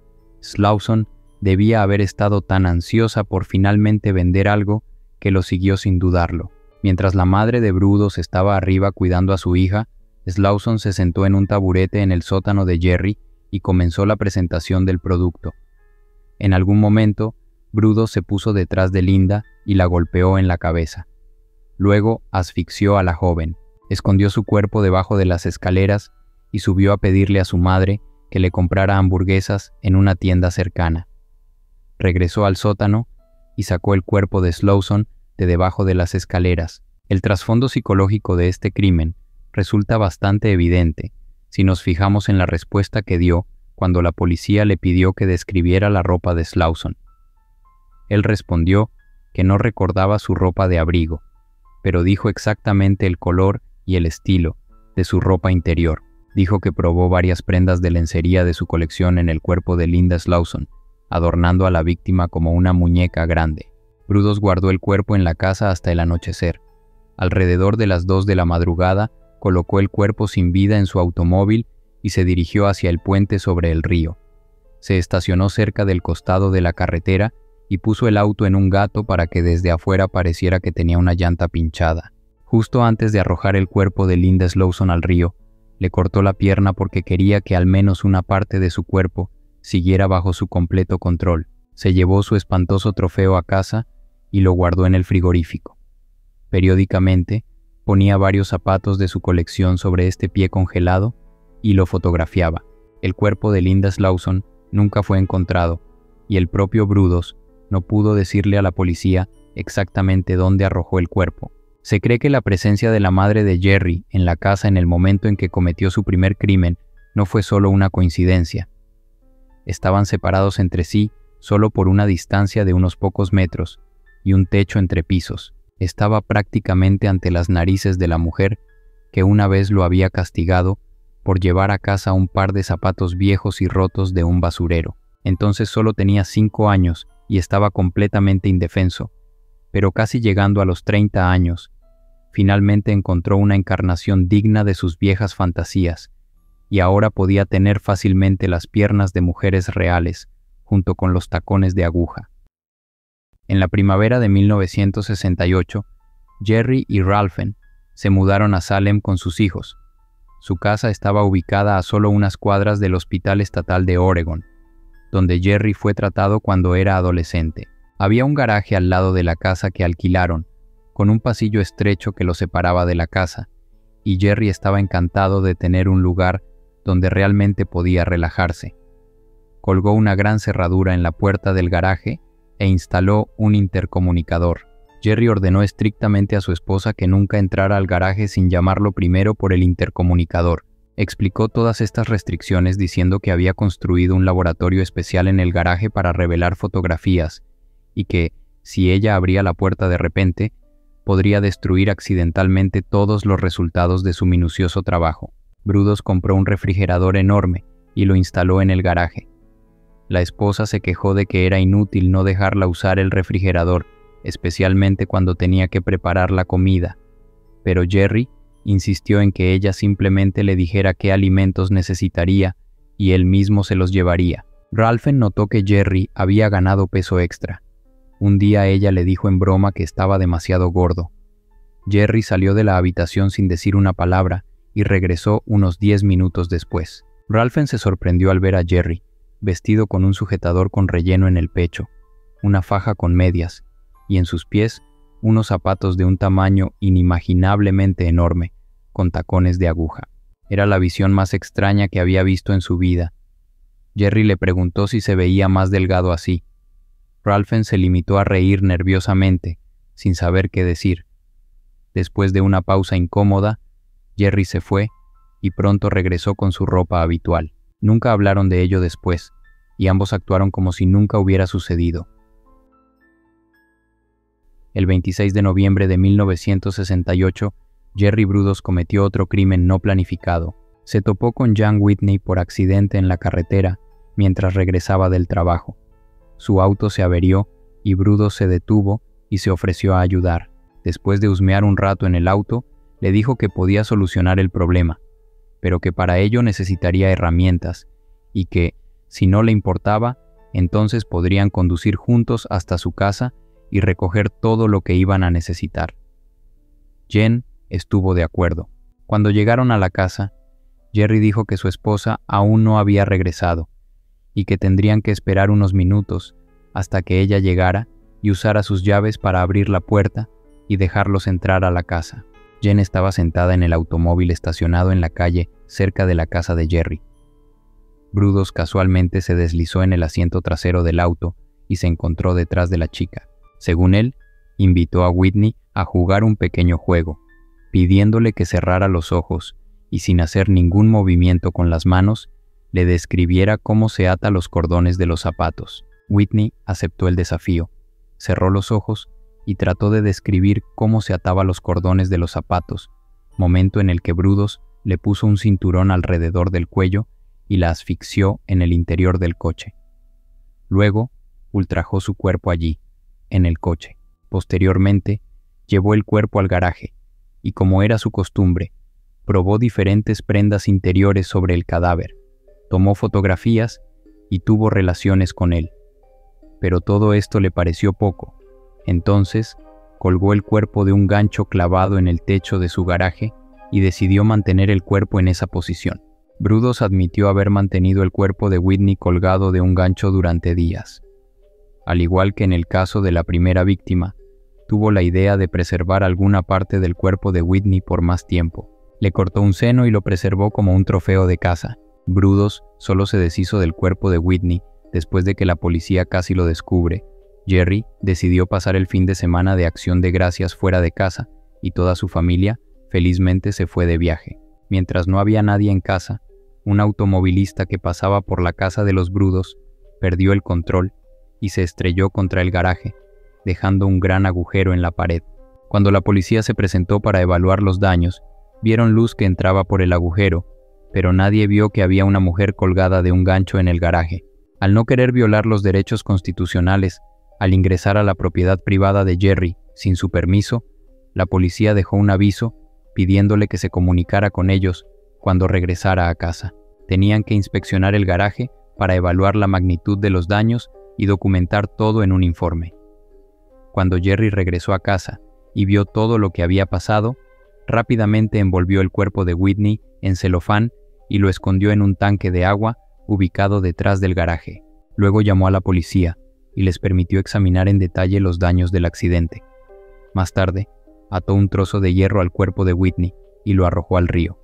Slawson debía haber estado tan ansiosa por finalmente vender algo que lo siguió sin dudarlo. Mientras la madre de Brudos estaba arriba cuidando a su hija, Slawson se sentó en un taburete en el sótano de Jerry y comenzó la presentación del producto. En algún momento, Brudos se puso detrás de Linda y la golpeó en la cabeza. Luego asfixió a la joven, escondió su cuerpo debajo de las escaleras y subió a pedirle a su madre que le comprara hamburguesas en una tienda cercana. Regresó al sótano y sacó el cuerpo de Slawson de debajo de las escaleras. El trasfondo psicológico de este crimen resulta bastante evidente si nos fijamos en la respuesta que dio cuando la policía le pidió que describiera la ropa de Slawson. Él respondió que no recordaba su ropa de abrigo, pero dijo exactamente el color y el estilo de su ropa interior. Dijo que probó varias prendas de lencería de su colección en el cuerpo de Linda Slawson, adornando a la víctima como una muñeca grande. Brudos guardó el cuerpo en la casa hasta el anochecer. Alrededor de las dos de la madrugada, colocó el cuerpo sin vida en su automóvil y se dirigió hacia el puente sobre el río. Se estacionó cerca del costado de la carretera y puso el auto en un gato para que desde afuera pareciera que tenía una llanta pinchada. Justo antes de arrojar el cuerpo de Linda Slawson al río, le cortó la pierna porque quería que al menos una parte de su cuerpo siguiera bajo su completo control. Se llevó su espantoso trofeo a casa y lo guardó en el frigorífico. Periódicamente, ponía varios zapatos de su colección sobre este pie congelado y lo fotografiaba. El cuerpo de Linda Slawson nunca fue encontrado y el propio Brudos no pudo decirle a la policía exactamente dónde arrojó el cuerpo. Se cree que la presencia de la madre de Jerry en la casa en el momento en que cometió su primer crimen no fue solo una coincidencia. Estaban separados entre sí solo por una distancia de unos pocos metros y un techo entre pisos. Estaba prácticamente ante las narices de la mujer que una vez lo había castigado por llevar a casa un par de zapatos viejos y rotos de un basurero. Entonces solo tenía cinco años y estaba completamente indefenso, pero casi llegando a los treinta años, finalmente encontró una encarnación digna de sus viejas fantasías, y ahora podía tener fácilmente las piernas de mujeres reales, junto con los tacones de aguja. En la primavera de mil novecientos sesenta y ocho, Jerry y Ralphen se mudaron a Salem con sus hijos. Su casa estaba ubicada a solo unas cuadras del Hospital Estatal de Oregon, donde Jerry fue tratado cuando era adolescente. Había un garaje al lado de la casa que alquilaron, con un pasillo estrecho que lo separaba de la casa, y Jerry estaba encantado de tener un lugar donde realmente podía relajarse. Colgó una gran cerradura en la puerta del garaje e instaló un intercomunicador. Jerry ordenó estrictamente a su esposa que nunca entrara al garaje sin llamarlo primero por el intercomunicador. Explicó todas estas restricciones diciendo que había construido un laboratorio especial en el garaje para revelar fotografías y que, si ella abría la puerta de repente, podría destruir accidentalmente todos los resultados de su minucioso trabajo. Brudos compró un refrigerador enorme y lo instaló en el garaje. La esposa se quejó de que era inútil no dejarla usar el refrigerador, especialmente cuando tenía que preparar la comida, pero Jerry insistió en que ella simplemente le dijera qué alimentos necesitaría y él mismo se los llevaría. Ralphen notó que Jerry había ganado peso extra. Un día ella le dijo en broma que estaba demasiado gordo. Jerry salió de la habitación sin decir una palabra y regresó unos diez minutos después. Ralphen se sorprendió al ver a Jerry, vestido con un sujetador con relleno en el pecho, una faja con medias, y en sus pies unos zapatos de un tamaño inimaginablemente enorme, con tacones de aguja. Era la visión más extraña que había visto en su vida. Jerry le preguntó si se veía más delgado así. Ralphen se limitó a reír nerviosamente, sin saber qué decir. Después de una pausa incómoda, Jerry se fue y pronto regresó con su ropa habitual. Nunca hablaron de ello después, y ambos actuaron como si nunca hubiera sucedido. El veintiséis de noviembre de mil novecientos sesenta y ocho, Jerry Brudos cometió otro crimen no planificado. Se topó con Jan Whitney por accidente en la carretera mientras regresaba del trabajo. Su auto se averió y Brudos se detuvo y se ofreció a ayudar. Después de husmear un rato en el auto, le dijo que podía solucionar el problema, pero que para ello necesitaría herramientas y que, si no le importaba, entonces podrían conducir juntos hasta su casa y recoger todo lo que iban a necesitar. Jen estuvo de acuerdo. Cuando llegaron a la casa, Jerry dijo que su esposa aún no había regresado y que tendrían que esperar unos minutos hasta que ella llegara y usara sus llaves para abrir la puerta y dejarlos entrar a la casa. Jen estaba sentada en el automóvil estacionado en la calle cerca de la casa de Jerry. Brudos casualmente se deslizó en el asiento trasero del auto y se encontró detrás de la chica. Según él, invitó a Whitney a jugar un pequeño juego, pidiéndole que cerrara los ojos y sin hacer ningún movimiento con las manos, le describiera cómo se ata los cordones de los zapatos. Whitney aceptó el desafío, cerró los ojos y trató de describir cómo se ataba los cordones de los zapatos, momento en el que Brudos le puso un cinturón alrededor del cuello y la asfixió en el interior del coche. Luego, ultrajó su cuerpo allí, en el coche. Posteriormente, llevó el cuerpo al garaje y, como era su costumbre, probó diferentes prendas interiores sobre el cadáver, tomó fotografías y tuvo relaciones con él. Pero todo esto le pareció poco. Entonces, colgó el cuerpo de un gancho clavado en el techo de su garaje y decidió mantener el cuerpo en esa posición. Brudos admitió haber mantenido el cuerpo de Whitney colgado de un gancho durante días. Al igual que en el caso de la primera víctima, tuvo la idea de preservar alguna parte del cuerpo de Whitney por más tiempo. Le cortó un seno y lo preservó como un trofeo de caza. Brudos solo se deshizo del cuerpo de Whitney después de que la policía casi lo descubre Jerry decidió pasar el fin de semana de Acción de Gracias fuera de casa y toda su familia felizmente se fue de viaje. Mientras no había nadie en casa, un automovilista que pasaba por la casa de los Brudos perdió el control y se estrelló contra el garaje, dejando un gran agujero en la pared. Cuando la policía se presentó para evaluar los daños, vieron luz que entraba por el agujero, pero nadie vio que había una mujer colgada de un gancho en el garaje. Al no querer violar los derechos constitucionales, al ingresar a la propiedad privada de Jerry sin su permiso, la policía dejó un aviso pidiéndole que se comunicara con ellos cuando regresara a casa. Tenían que inspeccionar el garaje para evaluar la magnitud de los daños y documentar todo en un informe. Cuando Jerry regresó a casa y vio todo lo que había pasado, rápidamente envolvió el cuerpo de Whitney en celofán y lo escondió en un tanque de agua ubicado detrás del garaje. Luego llamó a la policía y les permitió examinar en detalle los daños del accidente. Más tarde, ató un trozo de hierro al cuerpo de Whitney y lo arrojó al río.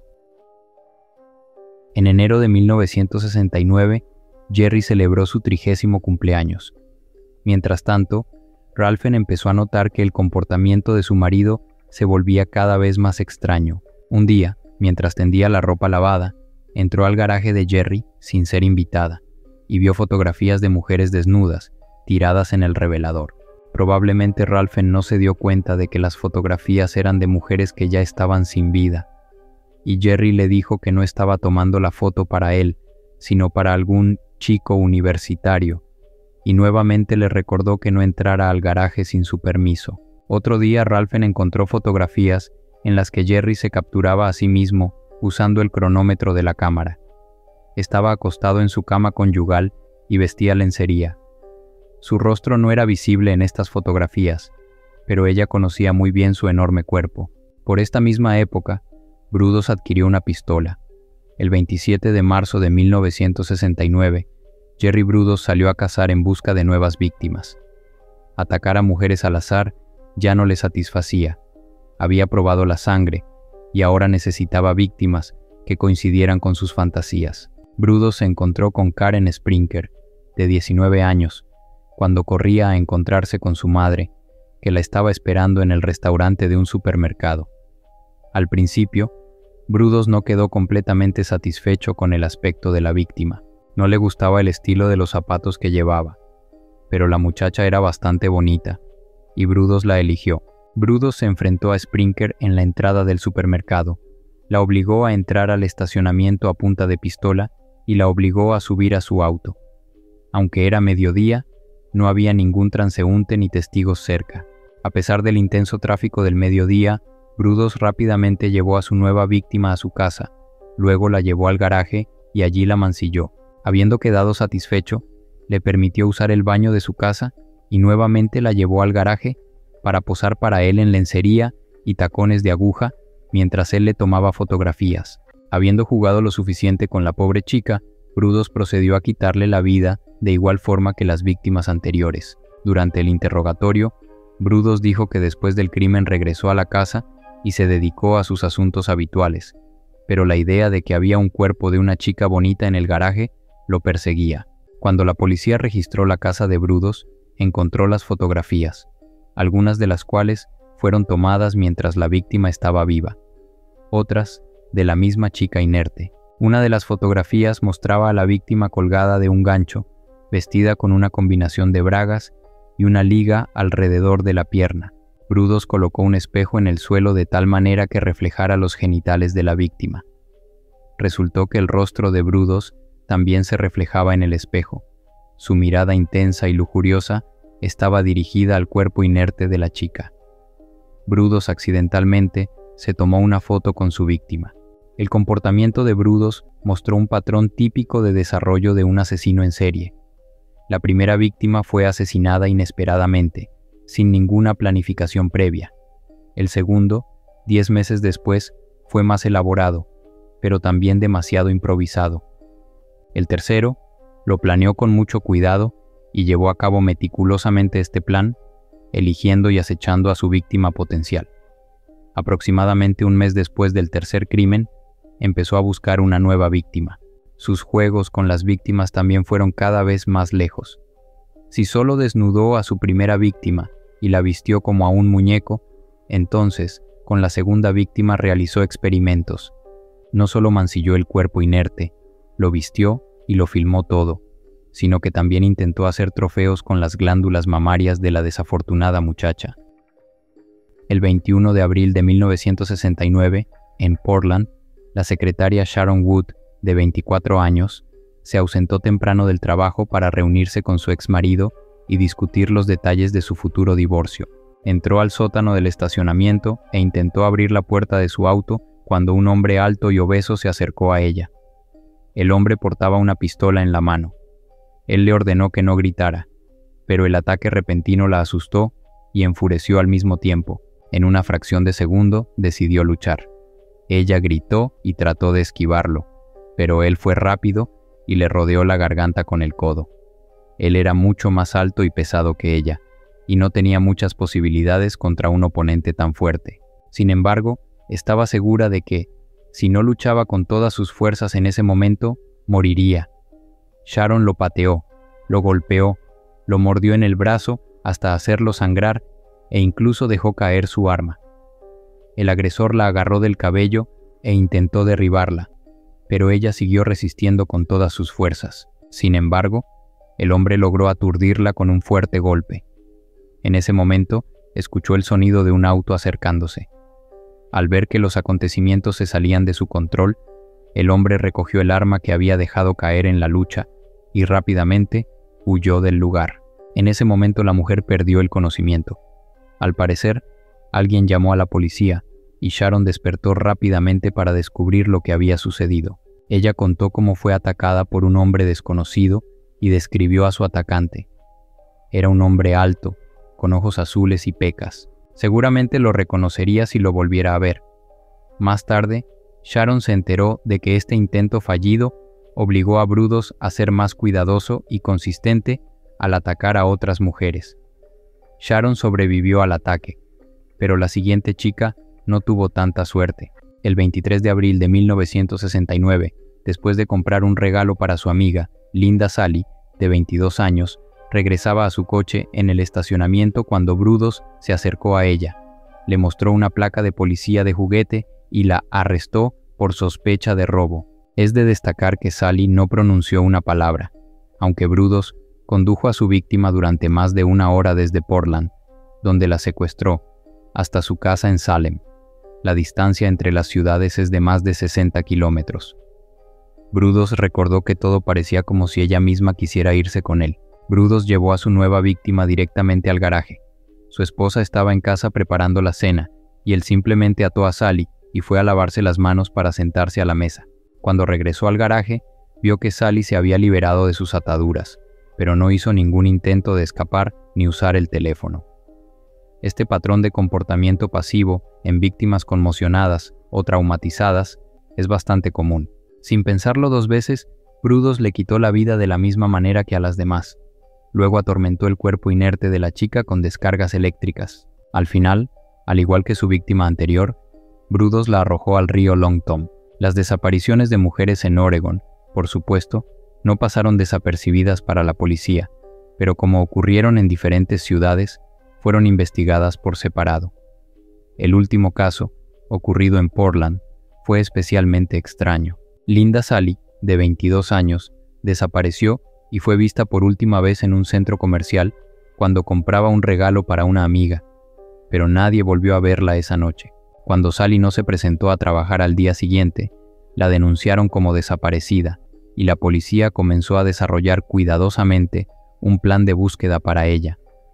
En enero de mil novecientos sesenta y nueve, Jerry celebró su trigésimo cumpleaños. Mientras tanto, Ralphen empezó a notar que el comportamiento de su marido se volvía cada vez más extraño. Un día, mientras tendía la ropa lavada, entró al garaje de Jerry sin ser invitada y vio fotografías de mujeres desnudas tiradas en el revelador. Probablemente Ralphen no se dio cuenta de que las fotografías eran de mujeres que ya estaban sin vida, y Jerry le dijo que no estaba tomando la foto para él, sino para algún chico universitario, y nuevamente le recordó que no entrara al garaje sin su permiso. Otro día Ralphen encontró fotografías en las que Jerry se capturaba a sí mismo usando el cronómetro de la cámara. Estaba acostado en su cama conyugal y vestía lencería. Su rostro no era visible en estas fotografías, pero ella conocía muy bien su enorme cuerpo. Por esta misma época, Brudos adquirió una pistola. El veintisiete de marzo de mil novecientos sesenta y nueve, Jerry Brudos salió a cazar en busca de nuevas víctimas. Atacar a mujeres al azar ya no le satisfacía. Había probado la sangre y ahora necesitaba víctimas que coincidieran con sus fantasías. Brudos se encontró con Karen Sprinker, de diecinueve años, cuando corría a encontrarse con su madre, que la estaba esperando en el restaurante de un supermercado. Al principio, Brudos no quedó completamente satisfecho con el aspecto de la víctima. No le gustaba el estilo de los zapatos que llevaba, pero la muchacha era bastante bonita, y Brudos la eligió. Brudos se enfrentó a Sprinker en la entrada del supermercado, la obligó a entrar al estacionamiento a punta de pistola y la obligó a subir a su auto. Aunque era mediodía, no había ningún transeúnte ni testigos cerca. A pesar del intenso tráfico del mediodía, Brudos rápidamente llevó a su nueva víctima a su casa, luego la llevó al garaje y allí la mancilló. Habiendo quedado satisfecho, le permitió usar el baño de su casa y nuevamente la llevó al garaje para posar para él en lencería y tacones de aguja mientras él le tomaba fotografías. Habiendo jugado lo suficiente con la pobre chica, Brudos procedió a quitarle la vida de igual forma que las víctimas anteriores. Durante el interrogatorio, Brudos dijo que después del crimen regresó a la casa y se dedicó a sus asuntos habituales, pero la idea de que había un cuerpo de una chica bonita en el garaje lo perseguía. Cuando la policía registró la casa de Brudos, encontró las fotografías, algunas de las cuales fueron tomadas mientras la víctima estaba viva, otras de la misma chica inerte. Una de las fotografías mostraba a la víctima colgada de un gancho, vestida con una combinación de bragas y una liga alrededor de la pierna. Brudos colocó un espejo en el suelo de tal manera que reflejara los genitales de la víctima. Resultó que el rostro de Brudos también se reflejaba en el espejo. Su mirada intensa y lujuriosa estaba dirigida al cuerpo inerte de la chica. Brudos accidentalmente se tomó una foto con su víctima. El comportamiento de Brudos mostró un patrón típico de desarrollo de un asesino en serie. La primera víctima fue asesinada inesperadamente, sin ninguna planificación previa. El segundo, diez meses después, fue más elaborado, pero también demasiado improvisado. El tercero, lo planeó con mucho cuidado y llevó a cabo meticulosamente este plan, eligiendo y acechando a su víctima potencial. Aproximadamente un mes después del tercer crimen, empezó a buscar una nueva víctima. Sus juegos con las víctimas también fueron cada vez más lejos. Si solo desnudó a su primera víctima y la vistió como a un muñeco, entonces, con la segunda víctima realizó experimentos. No solo mancilló el cuerpo inerte, lo vistió y lo filmó todo, sino que también intentó hacer trofeos con las glándulas mamarias de la desafortunada muchacha. El veintiuno de abril de mil novecientos sesenta y nueve, en Portland, la secretaria Sharon Wood, de veinticuatro años, se ausentó temprano del trabajo para reunirse con su exmarido y discutir los detalles de su futuro divorcio. Entró al sótano del estacionamiento e intentó abrir la puerta de su auto cuando un hombre alto y obeso se acercó a ella. El hombre portaba una pistola en la mano. Él le ordenó que no gritara, pero el ataque repentino la asustó y enfureció al mismo tiempo. En una fracción de segundo decidió luchar. Ella gritó y trató de esquivarlo, pero él fue rápido y le rodeó la garganta con el codo. Él era mucho más alto y pesado que ella, y no tenía muchas posibilidades contra un oponente tan fuerte. Sin embargo, estaba segura de que, si no luchaba con todas sus fuerzas en ese momento, moriría. Sharon lo pateó, lo golpeó, lo mordió en el brazo hasta hacerlo sangrar e incluso dejó caer su arma. El agresor la agarró del cabello e intentó derribarla, pero ella siguió resistiendo con todas sus fuerzas. Sin embargo, el hombre logró aturdirla con un fuerte golpe. En ese momento, escuchó el sonido de un auto acercándose. Al ver que los acontecimientos se salían de su control, el hombre recogió el arma que había dejado caer en la lucha y rápidamente huyó del lugar. En ese momento la mujer perdió el conocimiento. Al parecer, alguien llamó a la policía y Sharon despertó rápidamente para descubrir lo que había sucedido. Ella contó cómo fue atacada por un hombre desconocido y describió a su atacante. Era un hombre alto, con ojos azules y pecas. Seguramente lo reconocería si lo volviera a ver. Más tarde, Sharon se enteró de que este intento fallido obligó a Brudos a ser más cuidadoso y consistente al atacar a otras mujeres. Sharon sobrevivió al ataque, pero la siguiente chica no tuvo tanta suerte. El veintitrés de abril de mil novecientos sesenta y nueve, después de comprar un regalo para su amiga, Linda Sally, de veintidós años, regresaba a su coche en el estacionamiento cuando Brudos se acercó a ella. Le mostró una placa de policía de juguete y la arrestó por sospecha de robo. Es de destacar que Sally no pronunció una palabra, aunque Brudos condujo a su víctima durante más de una hora desde Portland, donde la secuestró, hasta su casa en Salem. La distancia entre las ciudades es de más de sesenta kilómetros. Brudos recordó que todo parecía como si ella misma quisiera irse con él. Brudos llevó a su nueva víctima directamente al garaje. Su esposa estaba en casa preparando la cena, y él simplemente ató a Sally y fue a lavarse las manos para sentarse a la mesa. Cuando regresó al garaje, vio que Sally se había liberado de sus ataduras, pero no hizo ningún intento de escapar ni usar el teléfono. Este patrón de comportamiento pasivo en víctimas conmocionadas o traumatizadas es bastante común. Sin pensarlo dos veces, Brudos le quitó la vida de la misma manera que a las demás. Luego atormentó el cuerpo inerte de la chica con descargas eléctricas. Al final, al igual que su víctima anterior, Brudos la arrojó al río Long Tom. Las desapariciones de mujeres en Oregon, por supuesto, no pasaron desapercibidas para la policía, pero como ocurrieron en diferentes ciudades, fueron investigadas por separado. El último caso, ocurrido en Portland, fue especialmente extraño. Linda Sally, de veintidós años, desapareció y fue vista por última vez en un centro comercial cuando compraba un regalo para una amiga, pero nadie volvió a verla esa noche. Cuando Sally no se presentó a trabajar al día siguiente, la denunciaron como desaparecida y la policía comenzó a desarrollar cuidadosamente un plan de búsqueda para ella.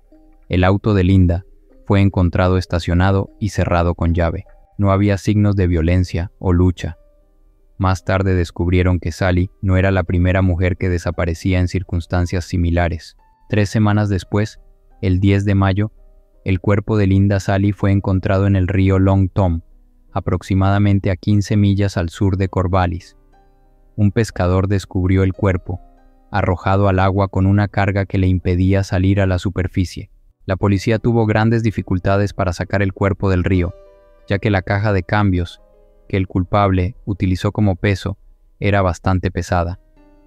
El auto de Linda fue encontrado estacionado y cerrado con llave. No había signos de violencia o lucha. Más tarde descubrieron que Sally no era la primera mujer que desaparecía en circunstancias similares. Tres semanas después, el diez de mayo, el cuerpo de Linda Sally fue encontrado en el río Long Tom, aproximadamente a quince millas al sur de Corvallis. Un pescador descubrió el cuerpo, arrojado al agua con una carga que le impedía salir a la superficie. La policía tuvo grandes dificultades para sacar el cuerpo del río, ya que la caja de cambios que el culpable utilizó como peso era bastante pesada.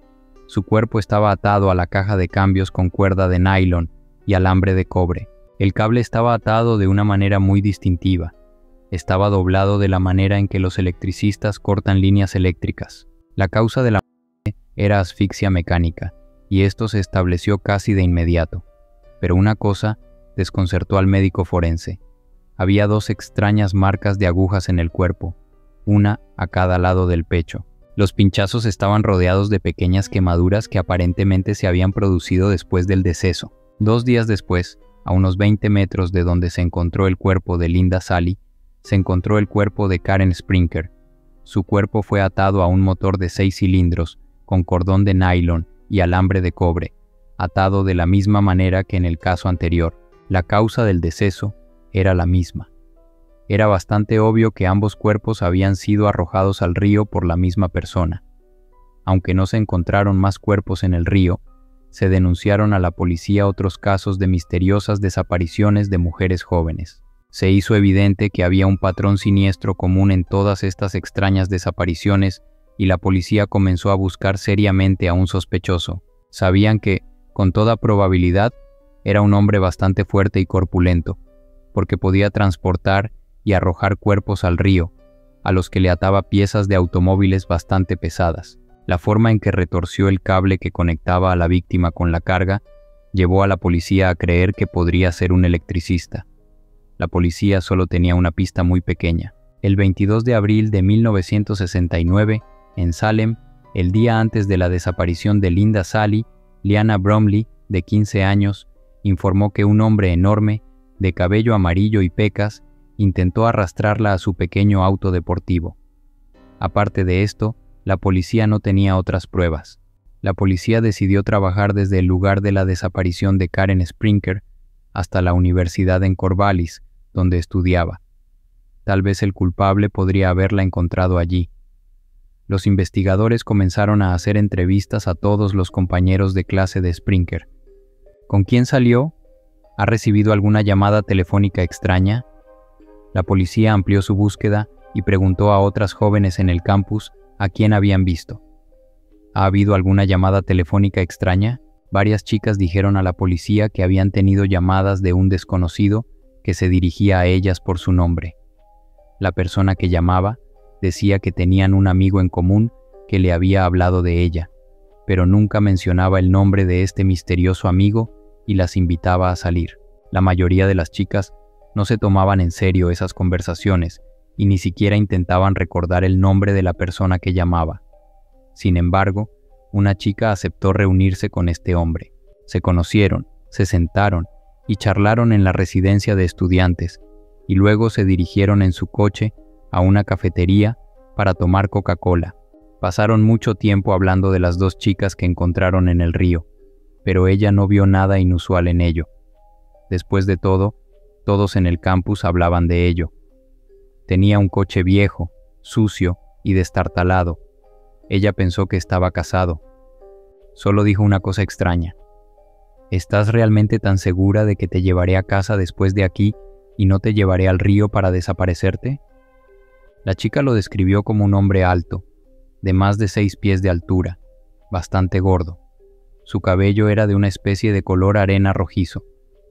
Su cuerpo estaba atado a la caja de cambios con cuerda de nylon y alambre de cobre. El cable estaba atado de una manera muy distintiva. Estaba doblado de la manera en que los electricistas cortan líneas eléctricas. La causa de la muerte era asfixia mecánica, y esto se estableció casi de inmediato. Pero una cosa desconcertó al médico forense. Había dos extrañas marcas de agujas en el cuerpo, una a cada lado del pecho. Los pinchazos estaban rodeados de pequeñas quemaduras que aparentemente se habían producido después del deceso. Dos días después, a unos veinte metros de donde se encontró el cuerpo de Linda Sally, se encontró el cuerpo de Karen Sprinker. Su cuerpo fue atado a un motor de seis cilindros, con cordón de nylon y alambre de cobre, atado de la misma manera que en el caso anterior. La causa del deceso era la misma. Era bastante obvio que ambos cuerpos habían sido arrojados al río por la misma persona. Aunque no se encontraron más cuerpos en el río, se denunciaron a la policía otros casos de misteriosas desapariciones de mujeres jóvenes. Se hizo evidente que había un patrón siniestro común en todas estas extrañas desapariciones y la policía comenzó a buscar seriamente a un sospechoso. Sabían que, con toda probabilidad, era un hombre bastante fuerte y corpulento, porque podía transportar y arrojar cuerpos al río, a los que le ataba piezas de automóviles bastante pesadas. La forma en que retorció el cable que conectaba a la víctima con la carga llevó a la policía a creer que podría ser un electricista. La policía solo tenía una pista muy pequeña. El veintidós de abril de mil novecientos sesenta y nueve, en Salem, el día antes de la desaparición de Linda Sally, Liana Bromley, de quince años, informó que un hombre enorme, de cabello amarillo y pecas, intentó arrastrarla a su pequeño auto deportivo. Aparte de esto, la policía no tenía otras pruebas. La policía decidió trabajar desde el lugar de la desaparición de Karen Sprinker hasta la universidad en Corvallis, donde estudiaba. Tal vez el culpable podría haberla encontrado allí. Los investigadores comenzaron a hacer entrevistas a todos los compañeros de clase de Sprinker. ¿Con quién salió? ¿Ha recibido alguna llamada telefónica extraña? La policía amplió su búsqueda y preguntó a otras jóvenes en el campus a quién habían visto. ¿Ha habido alguna llamada telefónica extraña? Varias chicas dijeron a la policía que habían tenido llamadas de un desconocido que se dirigía a ellas por su nombre. La persona que llamaba decía que tenían un amigo en común que le había hablado de ella, pero nunca mencionaba el nombre de este misterioso amigo y las invitaba a salir. La mayoría de las chicas no se tomaban en serio esas conversaciones y ni siquiera intentaban recordar el nombre de la persona que llamaba. Sin embargo, una chica aceptó reunirse con este hombre. Se conocieron, se sentaron y charlaron en la residencia de estudiantes, y luego se dirigieron en su coche a una cafetería para tomar Coca-Cola. Pasaron mucho tiempo hablando de las dos chicas que encontraron en el río, pero ella no vio nada inusual en ello. Después de todo, todos en el campus hablaban de ello. Tenía un coche viejo, sucio y destartalado. Ella pensó que estaba casado. Solo dijo una cosa extraña. ¿Estás realmente tan segura de que te llevaré a casa después de aquí y no te llevaré al río para desaparecerte? La chica lo describió como un hombre alto, de más de seis pies de altura, bastante gordo. Su cabello era de una especie de color arena rojizo.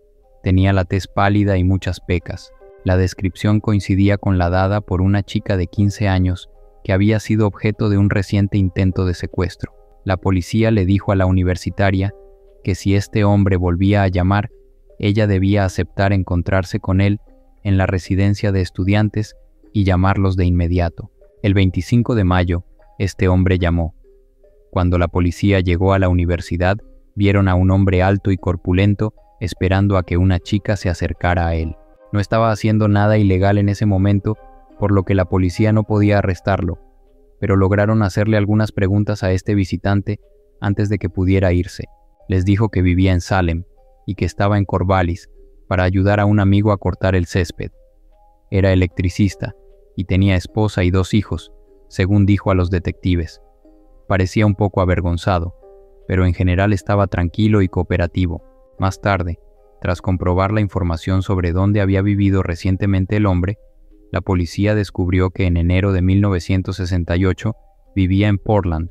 Tenía la tez pálida y muchas pecas. La descripción coincidía con la dada por una chica de quince años que había sido objeto de un reciente intento de secuestro. La policía le dijo a la universitaria que si este hombre volvía a llamar, ella debía aceptar encontrarse con él en la residencia de estudiantes y llamarlos de inmediato. El veinticinco de mayo, este hombre llamó. Cuando la policía llegó a la universidad, vieron a un hombre alto y corpulento esperando a que una chica se acercara a él. No estaba haciendo nada ilegal en ese momento, por lo que la policía no podía arrestarlo, pero lograron hacerle algunas preguntas a este visitante antes de que pudiera irse. Les dijo que vivía en Salem y que estaba en Corvallis para ayudar a un amigo a cortar el césped. Era electricista y tenía esposa y dos hijos, según dijo a los detectives. Parecía un poco avergonzado, pero en general estaba tranquilo y cooperativo. Más tarde, tras comprobar la información sobre dónde había vivido recientemente el hombre, la policía descubrió que en enero de mil novecientos sesenta y ocho vivía en Portland,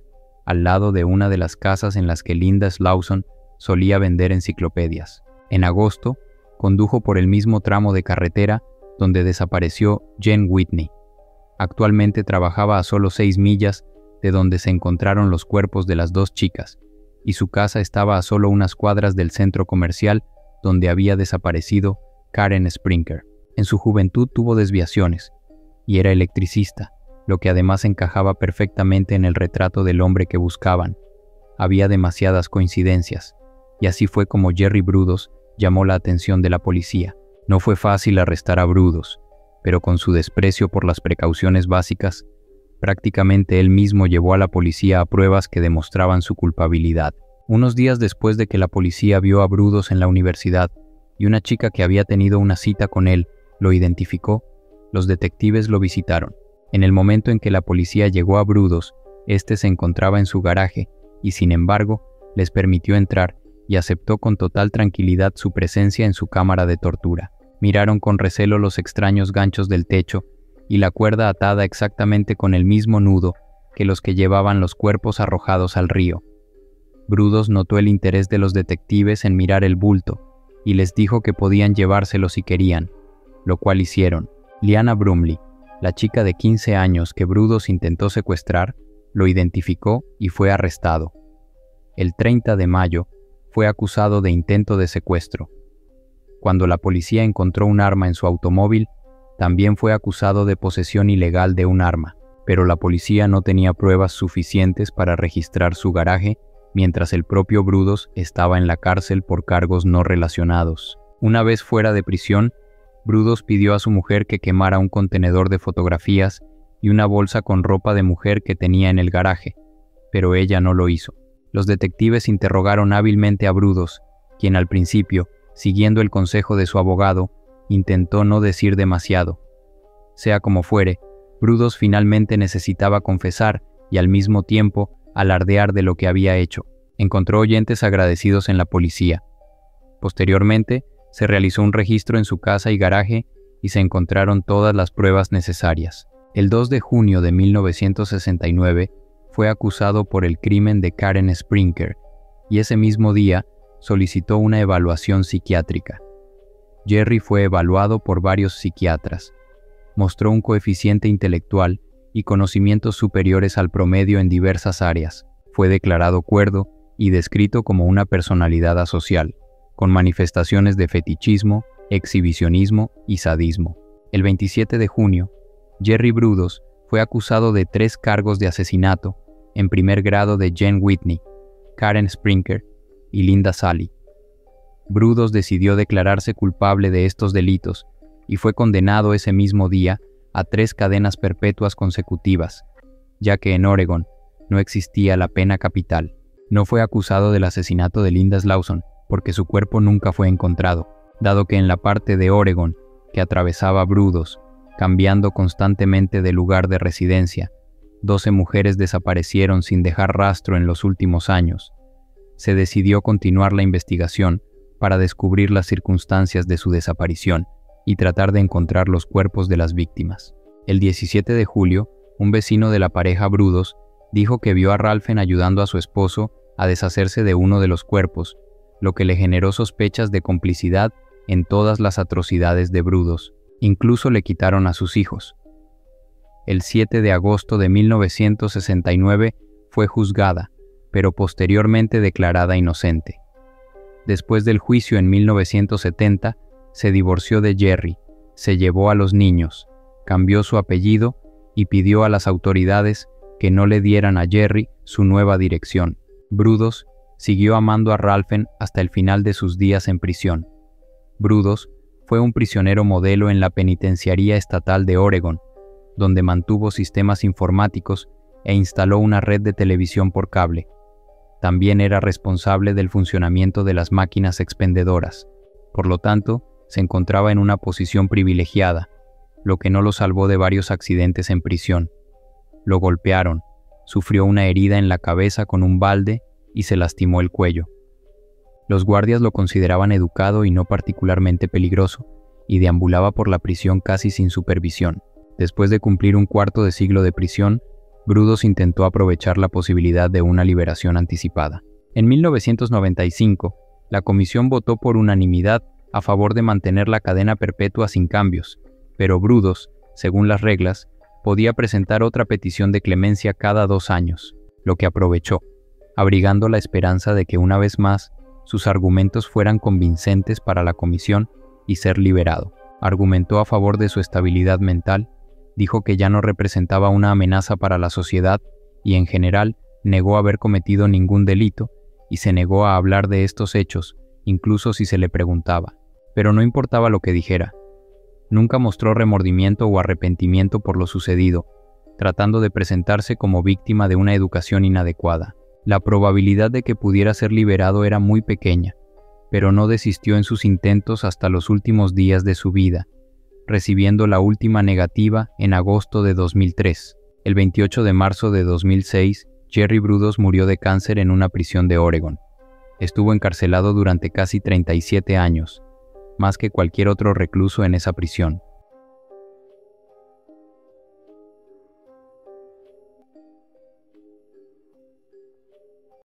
al lado de una de las casas en las que Linda Slauson solía vender enciclopedias. En agosto, condujo por el mismo tramo de carretera donde desapareció Jen Whitney. Actualmente trabajaba a solo seis millas de donde se encontraron los cuerpos de las dos chicas, y su casa estaba a solo unas cuadras del centro comercial donde había desaparecido Karen Sprinker. En su juventud tuvo desviaciones, y era electricista, lo que además encajaba perfectamente en el retrato del hombre que buscaban. Había demasiadas coincidencias, y así fue como Jerry Brudos llamó la atención de la policía. No fue fácil arrestar a Brudos, pero con su desprecio por las precauciones básicas, prácticamente él mismo llevó a la policía a pruebas que demostraban su culpabilidad. Unos días después de que la policía vio a Brudos en la universidad y una chica que había tenido una cita con él lo identificó, los detectives lo visitaron. En el momento en que la policía llegó a Brudos, este se encontraba en su garaje y, sin embargo, les permitió entrar y aceptó con total tranquilidad su presencia en su cámara de tortura. Miraron con recelo los extraños ganchos del techo y la cuerda atada exactamente con el mismo nudo que los que llevaban los cuerpos arrojados al río. Brudos notó el interés de los detectives en mirar el bulto y les dijo que podían llevárselo si querían, lo cual hicieron. Liana Brumley, la chica de quince años que Brudos intentó secuestrar, lo identificó y fue arrestado. El treinta de mayo fue acusado de intento de secuestro. Cuando la policía encontró un arma en su automóvil, también fue acusado de posesión ilegal de un arma, pero la policía no tenía pruebas suficientes para registrar su garaje mientras el propio Brudos estaba en la cárcel por cargos no relacionados. Una vez fuera de prisión, Brudos pidió a su mujer que quemara un contenedor de fotografías y una bolsa con ropa de mujer que tenía en el garaje, pero ella no lo hizo. Los detectives interrogaron hábilmente a Brudos, quien al principio, siguiendo el consejo de su abogado, intentó no decir demasiado. Sea como fuere, Brudos finalmente necesitaba confesar y al mismo tiempo alardear de lo que había hecho. Encontró oyentes agradecidos en la policía. Posteriormente, se realizó un registro en su casa y garaje y se encontraron todas las pruebas necesarias. El dos de junio de mil novecientos sesenta y nueve fue acusado por el crimen de Karen Sprinker y ese mismo día solicitó una evaluación psiquiátrica. Jerry fue evaluado por varios psiquiatras. Mostró un coeficiente intelectual y conocimientos superiores al promedio en diversas áreas. Fue declarado cuerdo y descrito como una personalidad asocial, con manifestaciones de fetichismo, exhibicionismo y sadismo. El veintisiete de junio, Jerry Brudos fue acusado de tres cargos de asesinato en primer grado de Jen Whitney, Karen Sprinker y Linda Sally. Brudos decidió declararse culpable de estos delitos y fue condenado ese mismo día a tres cadenas perpetuas consecutivas, ya que en Oregon no existía la pena capital. No fue acusado del asesinato de Linda Slauson porque su cuerpo nunca fue encontrado, dado que en la parte de Oregon que atravesaba Brudos, cambiando constantemente de lugar de residencia, doce mujeres desaparecieron sin dejar rastro en los últimos años. Se decidió continuar la investigación para descubrir las circunstancias de su desaparición y tratar de encontrar los cuerpos de las víctimas. El diecisiete de julio, un vecino de la pareja Brudos dijo que vio a Ralphen ayudando a su esposo a deshacerse de uno de los cuerpos, lo que le generó sospechas de complicidad en todas las atrocidades de Brudos. Incluso le quitaron a sus hijos. El siete de agosto de mil novecientos sesenta y nueve fue juzgada, pero posteriormente declarada inocente. Después del juicio en mil novecientos setenta, se divorció de Jerry, se llevó a los niños, cambió su apellido y pidió a las autoridades que no le dieran a Jerry su nueva dirección. Brudos siguió amando a Ralphen hasta el final de sus días en prisión. Brudos fue un prisionero modelo en la Penitenciaría Estatal de Oregon, donde mantuvo sistemas informáticos e instaló una red de televisión por cable. También era responsable del funcionamiento de las máquinas expendedoras. Por lo tanto, se encontraba en una posición privilegiada, lo que no lo salvó de varios accidentes en prisión. Lo golpearon, sufrió una herida en la cabeza con un balde y se lastimó el cuello. Los guardias lo consideraban educado y no particularmente peligroso, y deambulaba por la prisión casi sin supervisión. Después de cumplir un cuarto de siglo de prisión, Brudos intentó aprovechar la posibilidad de una liberación anticipada. En mil novecientos noventa y cinco, la comisión votó por unanimidad a favor de mantener la cadena perpetua sin cambios, pero Brudos, según las reglas, podía presentar otra petición de clemencia cada dos años, lo que aprovechó, abrigando la esperanza de que una vez más sus argumentos fueran convincentes para la comisión y ser liberado. Argumentó a favor de su estabilidad mental, dijo que ya no representaba una amenaza para la sociedad y en general negó haber cometido ningún delito y se negó a hablar de estos hechos, incluso si se le preguntaba. Pero no importaba lo que dijera. Nunca mostró remordimiento o arrepentimiento por lo sucedido, tratando de presentarse como víctima de una educación inadecuada. La probabilidad de que pudiera ser liberado era muy pequeña, pero no desistió en sus intentos hasta los últimos días de su vida, recibiendo la última negativa en agosto de dos mil tres. El veintiocho de marzo de dos mil seis, Jerry Brudos murió de cáncer en una prisión de Oregon. Estuvo encarcelado durante casi treinta y siete años, más que cualquier otro recluso en esa prisión.